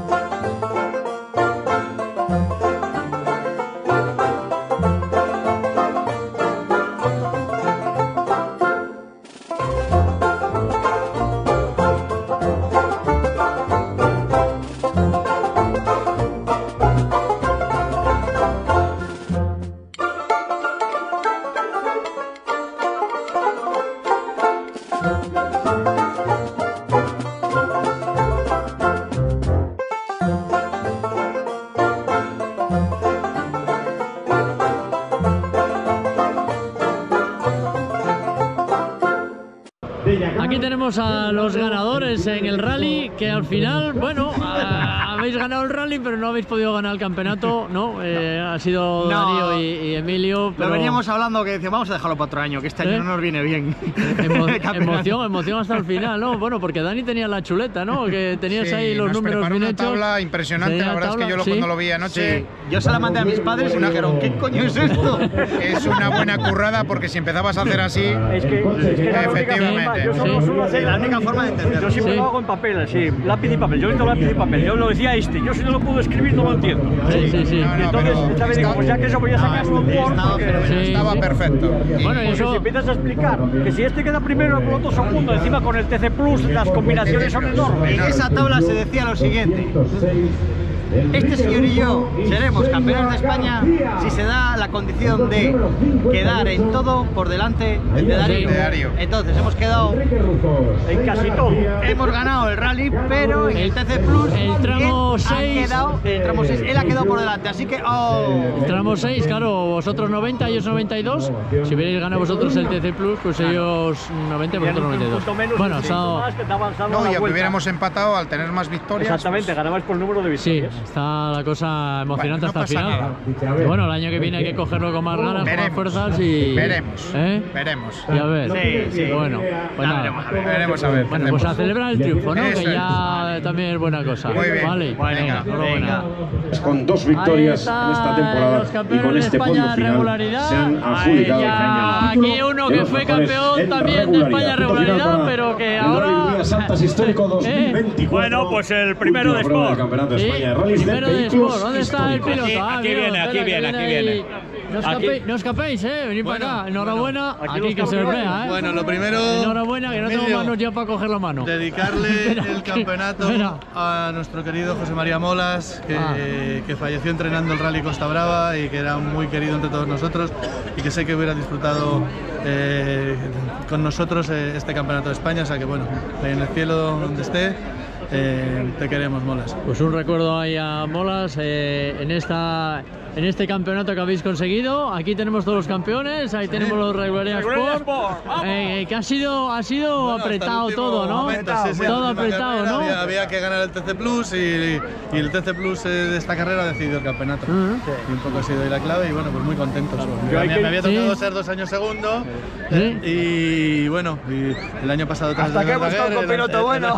Aquí tenemos a los ganadores en el rally, que al final, bueno, a- habéis ganado el rally, pero no habéis podido ganar el campeonato, ¿no? Eh, ha sido No. Darío y, y Emilio. Pero Lo veníamos hablando que decíamos, vamos a dejarlo para otro año, que este año ¿Eh? no nos viene bien. Emo- El campeonato. emoción, emoción hasta el final, ¿no? Bueno, porque Dani tenía la chuleta, ¿no? Que tenías Sí, ahí los nos números preparó bien una hechos. tabla impresionante, Tenía la verdad es que yo lo- ¿sí? cuando lo vi anoche- Sí. Yo se la mandé a mis padres y me dijeron, ¿qué coño es esto? Es una buena currada porque si empezabas a hacer así, Es que, es que la única forma, efectivamente. yo solo suelo hacer La única forma de entenderlo. Yo siempre Sí. lo hago en papel, así, lápiz y papel. Yo necesito lápiz y papel. Yo lo decía este. Yo si no lo puedo escribir no lo entiendo. Sí, sí, sí. Y entonces, esta vez digo, pues ya que eso voy a sacarlo en Word, porque... Sí, estaba sí. perfecto. Bueno, y Porque eso. si empiezas a explicar que si este queda primero, el piloto segundo, encima con el T C Plus, las combinaciones son enormes. En esa tabla se decía lo siguiente. Este señor y yo seremos campeones de España si se da la condición de quedar en todo por delante de Darío. De Darío. Entonces hemos quedado, En casi todo. hemos ganado el rally, pero en el T C Plus el tramo él ha seis. quedado, el tramo seis, él ha quedado por delante, así que oh. El tramo seis, claro, vosotros noventa, ellos noventa y dos. Si hubierais ganado vosotros el T C Plus, pues ellos noventa y vosotros noventa y dos. Bueno, sí, está- más que te avanzado No, a la y que vuelta. hubiéramos empatado al tener más victorias. Exactamente, ganabas por número de sí, victorias. está la cosa emocionante Bueno, no hasta el pasa final. Y bueno, el año que viene hay que cogerlo con más ganas, con más Veremos. fuerzas y. Veremos. ¿Eh? Veremos. Y a ver. Sí, sí. Bueno, pues Ya nada. veremos, a ver. Veremos a ver. Bueno, pues a celebrar el triunfo, ¿no? Eso Que es. ya también es buena cosa. Muy bien. Vale, Venga, enhorabuena. Con dos Ahí victorias está, en esta los temporada y campeones con de este España podio de final regularidad. se han Ahí adjudicado ya, el aquí uno de que los fue mejores campeón en también de España de Punto final regularidad, para pero que el Rally ahora. Rías Altas Histórico dos mil veinticuatro. Bueno, pues el primero de Última prueba del Sport. Campeonato de Sí, España de Rallys de primero de vehículos Sport. ¿Dónde está el históricos. piloto? Ah, aquí mira, viene, aquí espera, que viene, aquí ahí. viene. No escapéis, no escapéis, eh. Venid Bueno, para acá. Enhorabuena. bueno. Aquí, Aquí que los se os campeones. vea, eh. Bueno, lo primero, Enhorabuena, que no tengo Emilio, manos ya para coger la mano. dedicarle Espera, el que- campeonato espera. a nuestro querido José María Molas, que, Ah. que falleció entrenando el Rally Costa Brava y que era muy querido entre todos nosotros y que sé que hubiera disfrutado eh, con nosotros eh, este campeonato de España, o sea que bueno, ahí en el cielo donde esté, eh, te queremos, Molas. Pues un recuerdo ahí a Molas eh, en esta en este campeonato que habéis conseguido. Aquí tenemos todos los campeones, ahí tenemos los Regularidad Regularidad Sport, Sport, vamos. eh, que ha sido ha sido Bueno, hasta el apretado último todo, ¿no? momento, sí, sí, todo la última apretado, carrera ¿no? Había, había que ganar el T C Plus y, y el T C Plus eh, de esta carrera ha decidido el campeonato. Ujú. Y un poco ha sido ahí la clave y bueno, pues muy contentos. Yo hay me, que- me había tocado sí. ser dos años segundo Sí. y bueno, y el año pasado tras Hasta que hemos Verdaguer, con el- piloto el- bueno.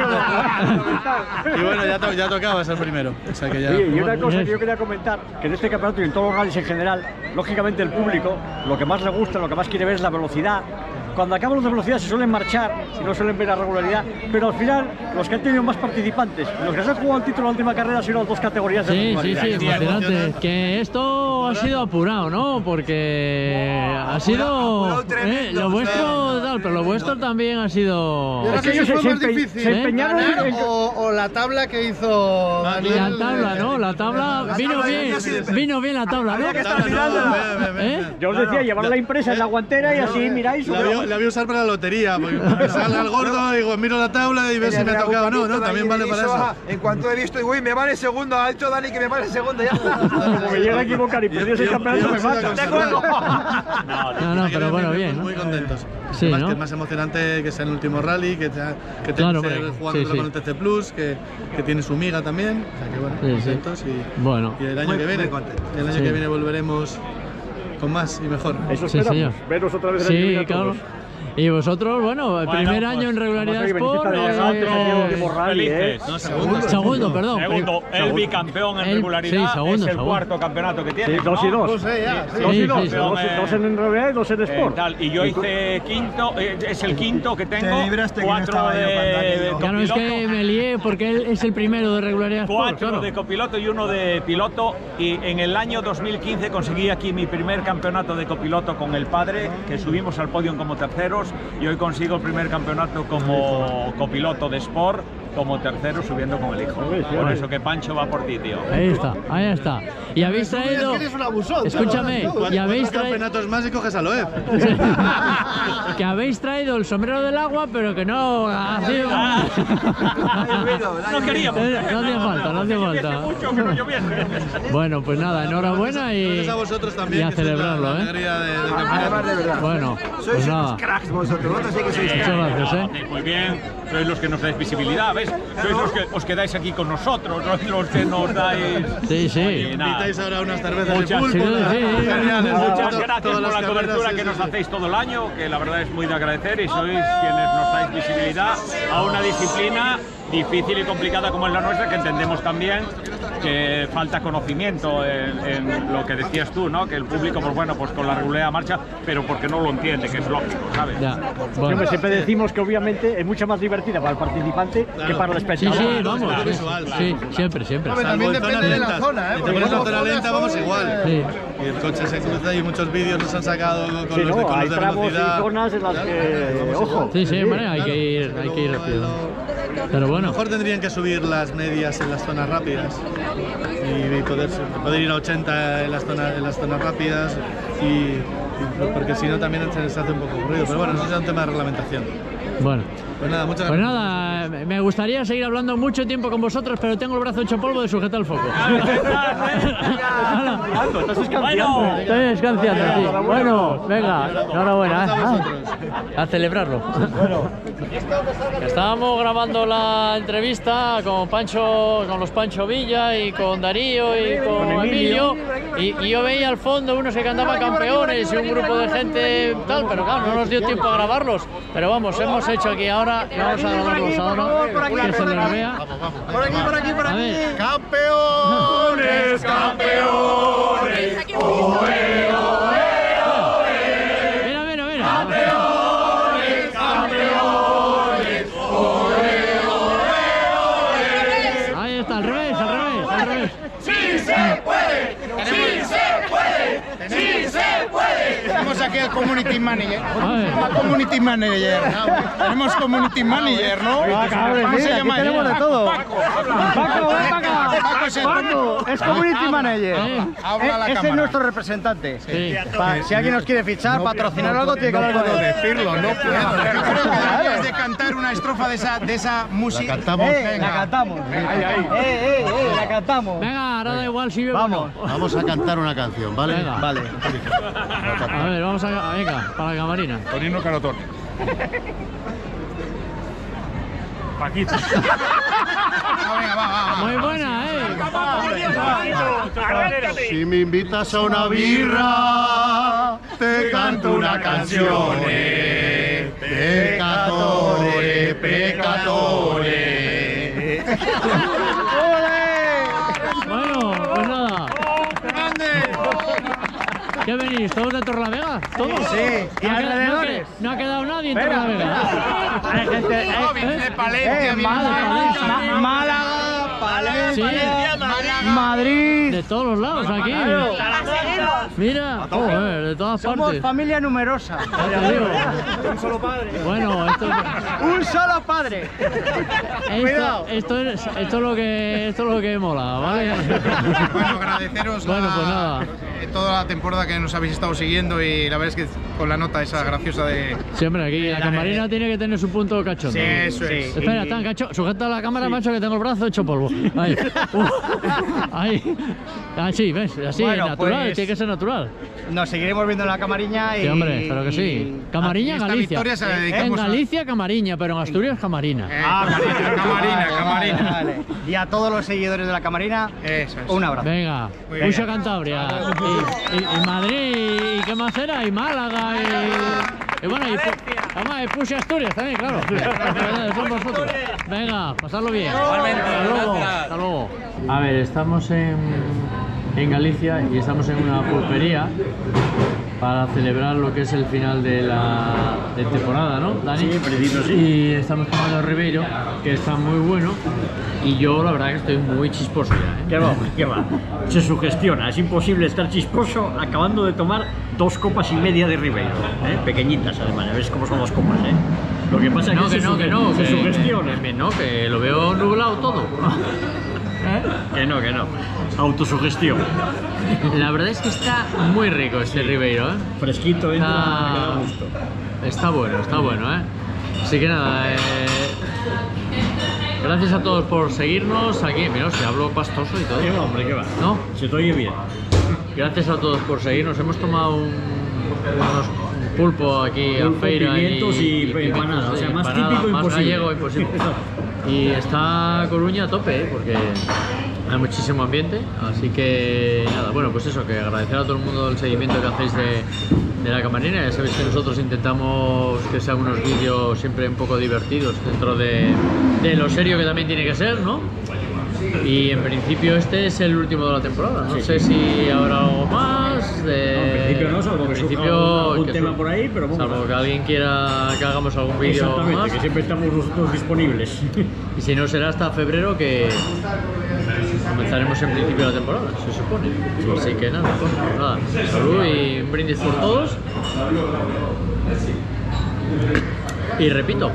y bueno, ya, to- ya tocaba ser primero. O sea que ya. Oye, y una cosa que yo quería comentar, que en este campeonato y en todos los rallies en general, lógicamente el público, lo que más le gusta, lo que más quiere ver es la velocidad cuando acaban los de velocidad se suelen marchar y no suelen ver la regularidad, pero al final los que han tenido más participantes, los que se han jugado el título en la última carrera han sido las dos categorías de Sí, sí, regularidad. sí, emocionante. Que esto ha sido apurado, ¿no? Porque ha sido eh, lo vuestro tal, pero lo vuestro también ha sido. Es que ellos se, se, empe se empeñaron ganar, en... o, o la tabla que hizo Daniel. La tabla, ¿no? La tabla vino bien, vino bien la tabla, ¿no? ¿Eh? Yo os decía, llevar la impresa en la guantera y así miráis. La voy, la voy a usar para la lotería, porque me salga el gordo, digo, miro la tabla y veo si me ha tocado o no, ¿no? También vale para eso. En cuanto he visto, uy, me vale segundo, ha dicho Dani que me vale segundo, ya está. Como me llega a equivocar y perdí ese campeonato, me mata. No, no, pero bueno, bien, ¿no? Muy contentos. Sí, Además, ¿no? que es más emocionante que sea el último rally, que, te, que Claro, tenga que ser hombre, jugando sí, sí. con el T C Plus, que, que tiene su miga también. O sea que bueno, Sí, sí. contentos y, Bueno. y el año Muy- que viene, muy contentos. el año Sí. que viene volveremos con más y mejor. Eso Sí, esperamos, señor. veros otra vez en el Sí, año claro. todos. Y vosotros, bueno, el Bueno, primer pues, año en regularidad vamos a ver, Sport. Benítez ha llegado, eh, que ha tenido último rally, ¿eh? No, segundo, segundo, perdón. Segundo, el Segundo. bicampeón en El- regularidad. sí, segundo, es el segundo. cuarto campeonato que tiene. Sí, dos y ¿no? dos. Dos, eh, ya, sí. Dos y Sí, dos, sí, sí. dos, dos en regularidad y dos en Eh, Sport. tal, y yo hice quinto, eh, es el quinto que tengo. libraste que no cuatro estaba yo de, cuando aquello. de Claro, es copiloto, que me lié porque él es el primero de regularidad Sport. cuatro Claro. de copiloto y uno de piloto. Y en el año dos mil quince conseguí aquí mi primer campeonato de copiloto con el padre, que subimos al podio como terceros. Y hoy consigo el primer campeonato como copiloto de Sport, como tercero subiendo con el hijo. Por eso que Pancho va por ti, tío. Ahí está, ahí está. Y habéis traído. Es que eres un abusón. Escúchame, y habéis traído. campeonatos más y coges a Loeb. Que habéis traído el sombrero del agua, pero que no ha sido. No queríamos. Eh, No hacía falta, no hacía falta. Mucho que no lloviese. Bueno, pues nada, enhorabuena y, Gracias a vosotros también, y a que sois la- celebrarlo, la ¿eh? alegría de- del Además, de verdad. Bueno, Sois pues unos nada. cracks vosotros, vosotros sí que sois Muchas cracks. gracias, ¿eh? Hacéis muy bien, sois los que nos dais visibilidad, ¿ves? Sois los que os quedáis aquí con nosotros, no los que nos dais. Sí, sí. Oye, nada. Invitáis ahora unas cervezas Muchas, de pulpo. sí, sí, sí. Geniales. Muchas To- gracias todas por las la carreras, cobertura sí, que sí, nos sí. hacéis todo el año, que la verdad es muy de agradecer y sois quienes nos dais visibilidad a una disciplina difícil y complicada como es la nuestra, que entendemos también que falta conocimiento en, en lo que decías tú, ¿no? Que el público, pues bueno, pues con la regularidad marcha, pero porque no lo entiende, que es lógico, ¿sabes? Ya. Bueno. Siempre, siempre decimos que obviamente es mucho más divertida para el participante que para el Sí, espectador. sí, vamos. Claro, Sí, visual, sí, siempre, siempre. Hombre, Salvo también en zonas depende de la lentas. zona, ¿eh? Si te Porque pones en las zona zonas lenta vamos son, igual. Sí. Y el coche se cruza y muchos vídeos nos han sacado con Sí, los, de, no, con hay los de tramos y velocidad. zonas en las que, ojo. Sí, sí, bueno, hay que ir, hay que ir rápido. Pero A lo bueno. mejor tendrían que subir las medias en las zonas rápidas y poder, poder ir a ochenta en las zonas, en las zonas rápidas y, y- porque si no también se les hace un poco aburrido. Pero bueno, eso es un tema de reglamentación. Bueno. Pues nada, muchas Pues gracias. nada, me gustaría seguir hablando mucho tiempo con vosotros, pero tengo el brazo hecho polvo de sujetar el foco. Bueno, Estoy descansando, sí. Bueno, venga, enhorabuena. ¿eh? Ah, a celebrarlo. Estábamos grabando la entrevista con Pancho, con los Pancho Villa y con Darío y con Emilio, y, y yo veía al fondo unos que cantaban campeones y un grupo de gente tal, pero claro, no nos dio tiempo a grabarlos. Pero vamos, hemos hecho aquí ahora y vamos a grabarlos ahora, que se les vea. Por aquí, por aquí, por A aquí. ver. Campeones, campeones. Mira, mira, mira. Campeones, campeones. Ahí está, al revés, al revés, al revés. ¡Sí se puede! ¡Sí se puede! ¡Sí se puede! Tenemos aquí al Community Manager. ver. Al Community Manager. Tenemos Community Manager, ¿no? Ah, cabrón, ¿Cómo se mira, aquí llama? tenemos de todo. Paco. Paco, ven para acá. Paco es el- Paco, es community manager. Eh. Habla a la Ese es cámara. nuestro representante. Sí. Pa- si alguien nos quiere fichar, patrocinar algo, tiene que hablar con él. decirlo, no Yo creo que debes de cantar una estrofa de esa, de esa música. cantamos. Eh, Venga. la cantamos. Eh, eh, eh, la cantamos. Venga, ahora da igual si bebo o Vamos. no. Vamos a cantar una canción, ¿vale? Venga. Vale. A ver, vamos a. Venga, para la camarina. Tonino Carotone. Paquito. Ah, venga, va, va, va. Muy buena, ¿eh? Si me invitas a una birra, te canto una canción. Pecatore, pecatore. Bueno, pues nada. ¿Qué venís? ¿Todos de Torrelavega? ¿Todos? Sí, y no ha alrededores. quedado, no ha quedado nadie en Espera, Torrelavega. Hay gente, hay, de Palencia, eh, viene Málaga, de Palencia. Málaga, Palencia, Sí. Madrid. Madrid. De todos los lados aquí. Mira, joder, de todas Somos partes. familia numerosa. Ya te digo. Un solo padre. Bueno, esto, Un solo padre. esto, esto, es, esto es lo que esto es lo que mola, ¿vale? Bueno, agradeceros Bueno, la- pues nada. eh, toda la temporada que nos habéis estado siguiendo y la verdad es que con la nota esa graciosa de... Siempre aquí, la camarina tiene que tener su punto cachondo. Sí, eso es. Espera, está cacho. Sujeta la cámara, macho, que tengo el brazo hecho polvo. Ahí. Uh, ahí. Así, ¿ves? Así, Bueno, natural, pues- tiene que ser natural. Nos seguiremos viendo en la Camariña y... Sí, hombre, claro que sí. Camariña, esta Galicia. victoria se la En dedicamos a- Galicia, Camariña, pero en Asturias, Camarina. Ah, Camarina, Camarina, Vale, Camarina. vale, vale. Y a todos los seguidores de la Camarina, Eso es. un abrazo. Venga, Muy bien. Puxa Cantabria, y, y- y Madrid, y qué más era, y Málaga, y, y bueno, y, Pu- además, y Puxa Asturias también, claro. Son vosotros. Venga, pasadlo bien. Hasta luego. Hasta luego. A ver, estamos en, en Galicia y estamos en una pulpería para celebrar lo que es el final de la de temporada, ¿no, Dani? Sí, preciso, sí. Y estamos tomando Ribeiro, que está muy bueno, y yo la verdad que estoy muy chisposo ya, ¿eh? ¿Qué va, hombre? ¿Qué va? Se sugestiona, es imposible estar chisposo acabando de tomar dos copas y media de Ribeiro, ¿eh? Pequeñitas además, ves cómo son las copas, ¿eh? Lo que pasa es No, que, que se, no, suge- que no, se que, sugestiona. que- que no, que lo veo nublado todo. Que no, que no. Autosugestión. La verdad es que está muy rico este Ribeiro, ¿eh? Fresquito, entra, Está, que da gusto. está bueno, está bueno, ¿eh? Así que nada, eh, gracias a todos por seguirnos aquí. Mira, si hablo pastoso y todo. ¿Qué va, hombre, qué va? ¿No? Se te oye bien. Gracias a todos por seguirnos. Hemos tomado un, unos un pulpo aquí a Pulpo, feira pimientos y pimientos, empanada, o sea, sí, más empanada, típico más imposible. gallego imposible. Y está Coruña a tope, ¿eh? Porque hay muchísimo ambiente, así que nada, bueno, pues eso, que agradecer a todo el mundo el seguimiento que hacéis de, de la camarina. Ya sabéis que nosotros intentamos que sean unos vídeos siempre un poco divertidos dentro de, de lo serio que también tiene que ser, ¿no? Y en principio este es el último de la temporada, no Sí. sé si habrá algo más. De... No, en principio no, salvo que En surja principio, algún- algún que tema sur- por ahí, pero bueno. salvo que alguien quiera que hagamos algún vídeo Exactamente, más. que siempre estamos nosotros disponibles. Y si no, será hasta febrero que comenzaremos en principio de la temporada, se supone. Así que nada, pues, nada, salud y un brindis por todos. Y repito,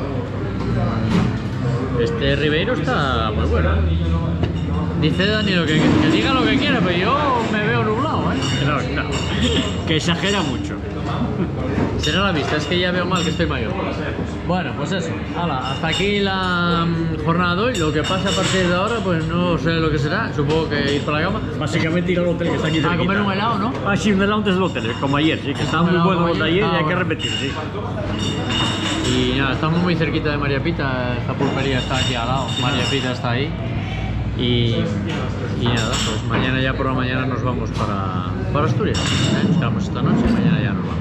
este Ribeiro está muy bueno. Dice Dani lo que, que diga lo que quiera, pero yo me veo nublado, ¿eh? Claro, claro. Que exagera mucho. Será la vista, es que ya veo mal que estoy mayor. Bueno, pues eso. Hala, hasta aquí la mm, jornada de hoy. Lo que pase a partir de ahora, pues no sé lo que será. Supongo que ir para la cama. Básicamente ir al hotel que está aquí A cerquita. comer un helado, ¿no? Ah, sí, un helado antes del hotel, como ayer, sí, que estaba muy helado bueno como los de ayer. ayer y Ah, hay que bueno. repetir, sí. Y nada, estamos muy cerquita de María Pita. Esta pulpería está aquí al lado. María Pita está ahí. Y, y nada, pues mañana ya por la mañana nos vamos para, para Asturias. ¿eh? Nos quedamos esta noche y mañana ya nos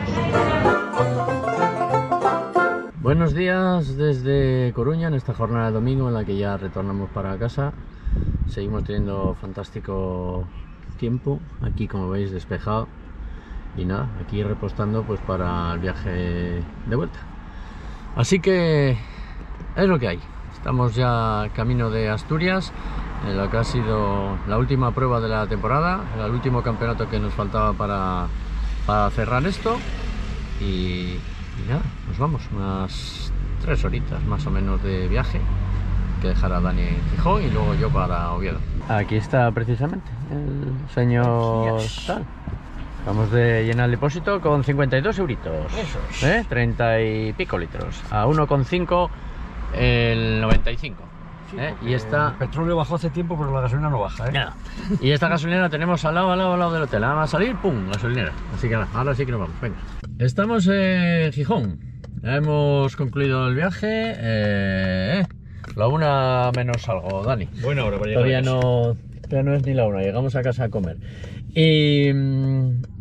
vamos. Buenos días desde Coruña en esta jornada de domingo en la que ya retornamos para casa. Seguimos teniendo fantástico tiempo, aquí como veis despejado. Y nada, aquí repostando pues para el viaje de vuelta. Así que es lo que hay. Estamos ya camino de Asturias, en lo que ha sido la última prueba de la temporada, el último campeonato que nos faltaba para, para cerrar esto. Y, y nada, nos vamos, unas tres horitas más o menos de viaje, que dejará Dani en Gijón y luego yo para Oviedo. Aquí está precisamente el señor tal. Vamos de llenar el depósito con cincuenta y dos euritos. Esos. ¿Eh? treinta y pico litros. A uno coma cinco el noventa y cinco. ¿eh? Y esta... El petróleo bajó hace tiempo, pero la gasolina no baja, ¿eh? Nada. Y esta gasolinera tenemos al lado, al lado, al lado del hotel. Nada más salir, ¡pum! Gasolinera. Así que nada, ahora sí que nos vamos. Venga. Estamos en Gijón. Ya hemos concluido el viaje. Eh, la una menos algo, Dani. Buena hora para llegar Todavía a casa. no, todavía no es ni la una. Llegamos a casa a comer. Y,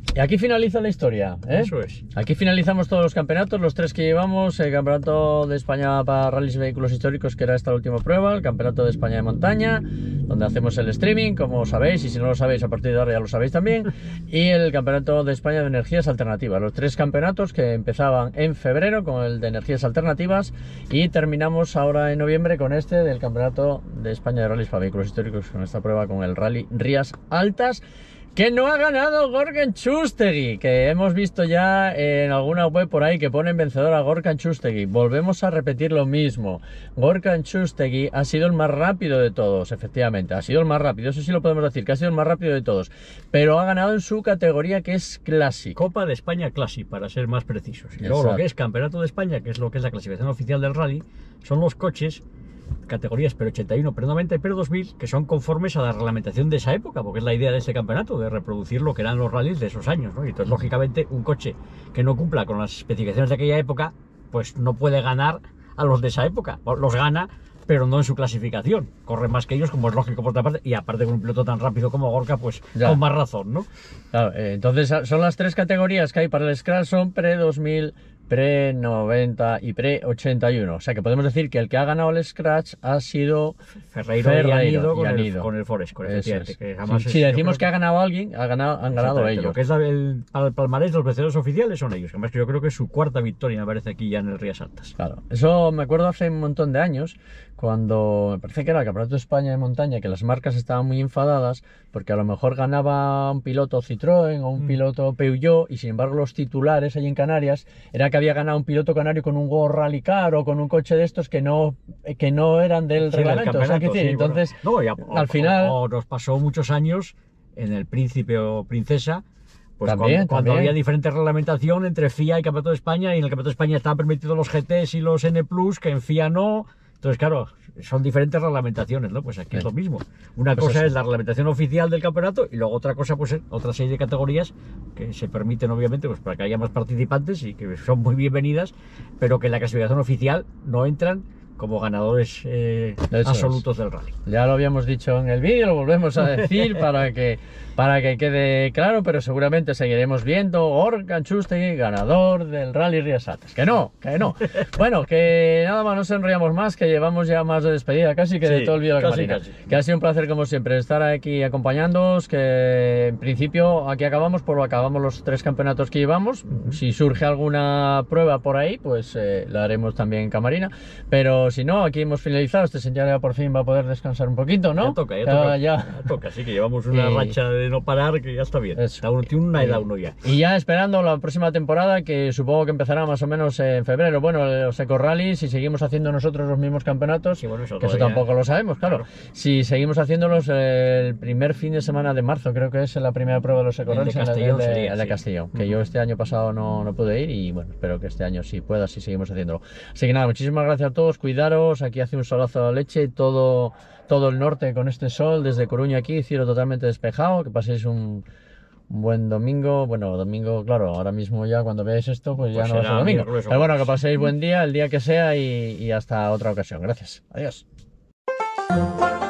Y aquí finaliza la historia, ¿eh? Eso es. Aquí finalizamos todos los campeonatos, los tres que llevamos, el campeonato de España para rallies y vehículos históricos, que era esta última prueba, el campeonato de España de montaña, donde hacemos el streaming, como sabéis, y si no lo sabéis a partir de ahora ya lo sabéis también, y el campeonato de España de energías alternativas, los tres campeonatos que empezaban en febrero con el de energías alternativas y terminamos ahora en noviembre con este del campeonato de España de rallies para vehículos históricos, con esta prueba con el rally Rías Altas, que no ha ganado Gorka Txustegi, que hemos visto ya en alguna web por ahí que ponen vencedor a Gorka Txustegi. Volvemos a repetir lo mismo. Gorka Txustegi ha sido el más rápido de todos, efectivamente. Ha sido el más rápido, eso sí lo podemos decir, que ha sido el más rápido de todos. Pero ha ganado en su categoría, que es Classic. Copa de España Classic, para ser más precisos. Y luego Exacto. lo que es Campeonato de España, que es lo que es la clasificación oficial del rally, son los coches categorías P ochenta y uno, P noventa y P dos mil, que son conformes a la reglamentación de esa época, porque es la idea de este campeonato, de reproducir lo que eran los rallies de esos años, ¿no? Y entonces, lógicamente, un coche que no cumpla con las especificaciones de aquella época, pues no puede ganar a los de esa época. Los gana, pero no en su clasificación. Corre más que ellos, como es lógico por otra parte, y aparte con un piloto tan rápido como Gorka, pues Ya. con más razón, ¿no? Claro, eh, entonces son las tres categorías que hay para el Scratch, son pre dos mil, pre noventa y pre ochenta y uno. O sea que podemos decir que el que ha ganado el Scratch ha sido Ferreiro, Ferreiro y Anido con, y El, Anido. con el Foresco, Eso efectivamente. es. Que además Si, es- si yo decimos creo que ha ganado alguien, ha ganado, han ganado Exactamente, ellos. Lo que es la- el, para el palmarés de los vencedores oficiales son ellos. Además que yo creo que es su cuarta victoria, me parece, aquí ya en el Rías Altas. Claro, eso me acuerdo hace un montón de años, cuando me parece que era el Campeonato de España de montaña, que las marcas estaban muy enfadadas porque a lo mejor ganaba un piloto Citroën o un piloto Peugeot, y sin embargo los titulares allí en Canarias era que había ganado un piloto canario con un Go Rally Car o con un coche de estos que no, que no eran del Sí, del reglamento. O sea, campeonato, que decir, sí, bueno. entonces, No, y a- o- al final... o, o nos pasó muchos años en el Príncipe o Princesa, pues También, cuando, cuando también. había diferente reglamentación entre F I A y Campeonato de España, y en el Campeonato de España estaban permitidos los G Ts y los N plus, que en F I A no. Entonces, claro, son diferentes reglamentaciones, ¿no? Pues aquí es lo mismo. Una Pues cosa eso. es la reglamentación oficial del campeonato, y luego otra cosa, pues es otra serie de categorías que se permiten, obviamente, pues para que haya más participantes y que son muy bienvenidas, pero que en la clasificación oficial no entran como ganadores eh, Eso absolutos es. del rally. Ya lo habíamos dicho en el vídeo, lo volvemos a decir para que, para que quede claro, pero seguramente seguiremos viendo Gorka Txustegi, ganador del Rally Rías Altas. Que no, que no. Bueno, que nada más, no nos enrollamos más, que llevamos ya más de despedida casi que de Sí, todo el vídeo de la casi, camarina. casi. Que ha sido un placer como siempre estar aquí acompañándoos, que en principio aquí acabamos, por lo acabamos los tres campeonatos que llevamos. Si surge alguna prueba por ahí, pues eh, la haremos también en camarina, pero si no, aquí hemos finalizado. Este señor ya por fin va a poder descansar un poquito, ¿no? Ya toca, ya toca. ya. Ya toca, así que llevamos una Y- racha de no parar que ya está bien. Está uno, tiene una edad uno ya. Y ya esperando la próxima temporada, que supongo que empezará más o menos en febrero. Bueno, los Eco Rally, si seguimos haciendo nosotros los mismos campeonatos, eso que eso todavía- tampoco lo sabemos, claro. Si seguimos haciéndolos el primer fin de semana de marzo, creo que es la primera prueba de los Eco El de Rally, Castellón de, sería, el de sí. Castellón, que Ujú. yo este año pasado no, no pude ir, y bueno, espero que este año sí pueda, si seguimos haciéndolo. Así que nada, muchísimas gracias a todos, cuidaros, aquí hace un solazo de leche, todo, todo el norte con este sol, desde Coruña aquí, cielo totalmente despejado, que paséis un... Un buen domingo, bueno, domingo, claro, ahora mismo ya cuando veáis esto, pues ya Pues no va a será ser domingo. miércoles o Pero bueno, que jueves. paséis buen día, el día que sea, y, y hasta otra ocasión. Gracias. Adiós.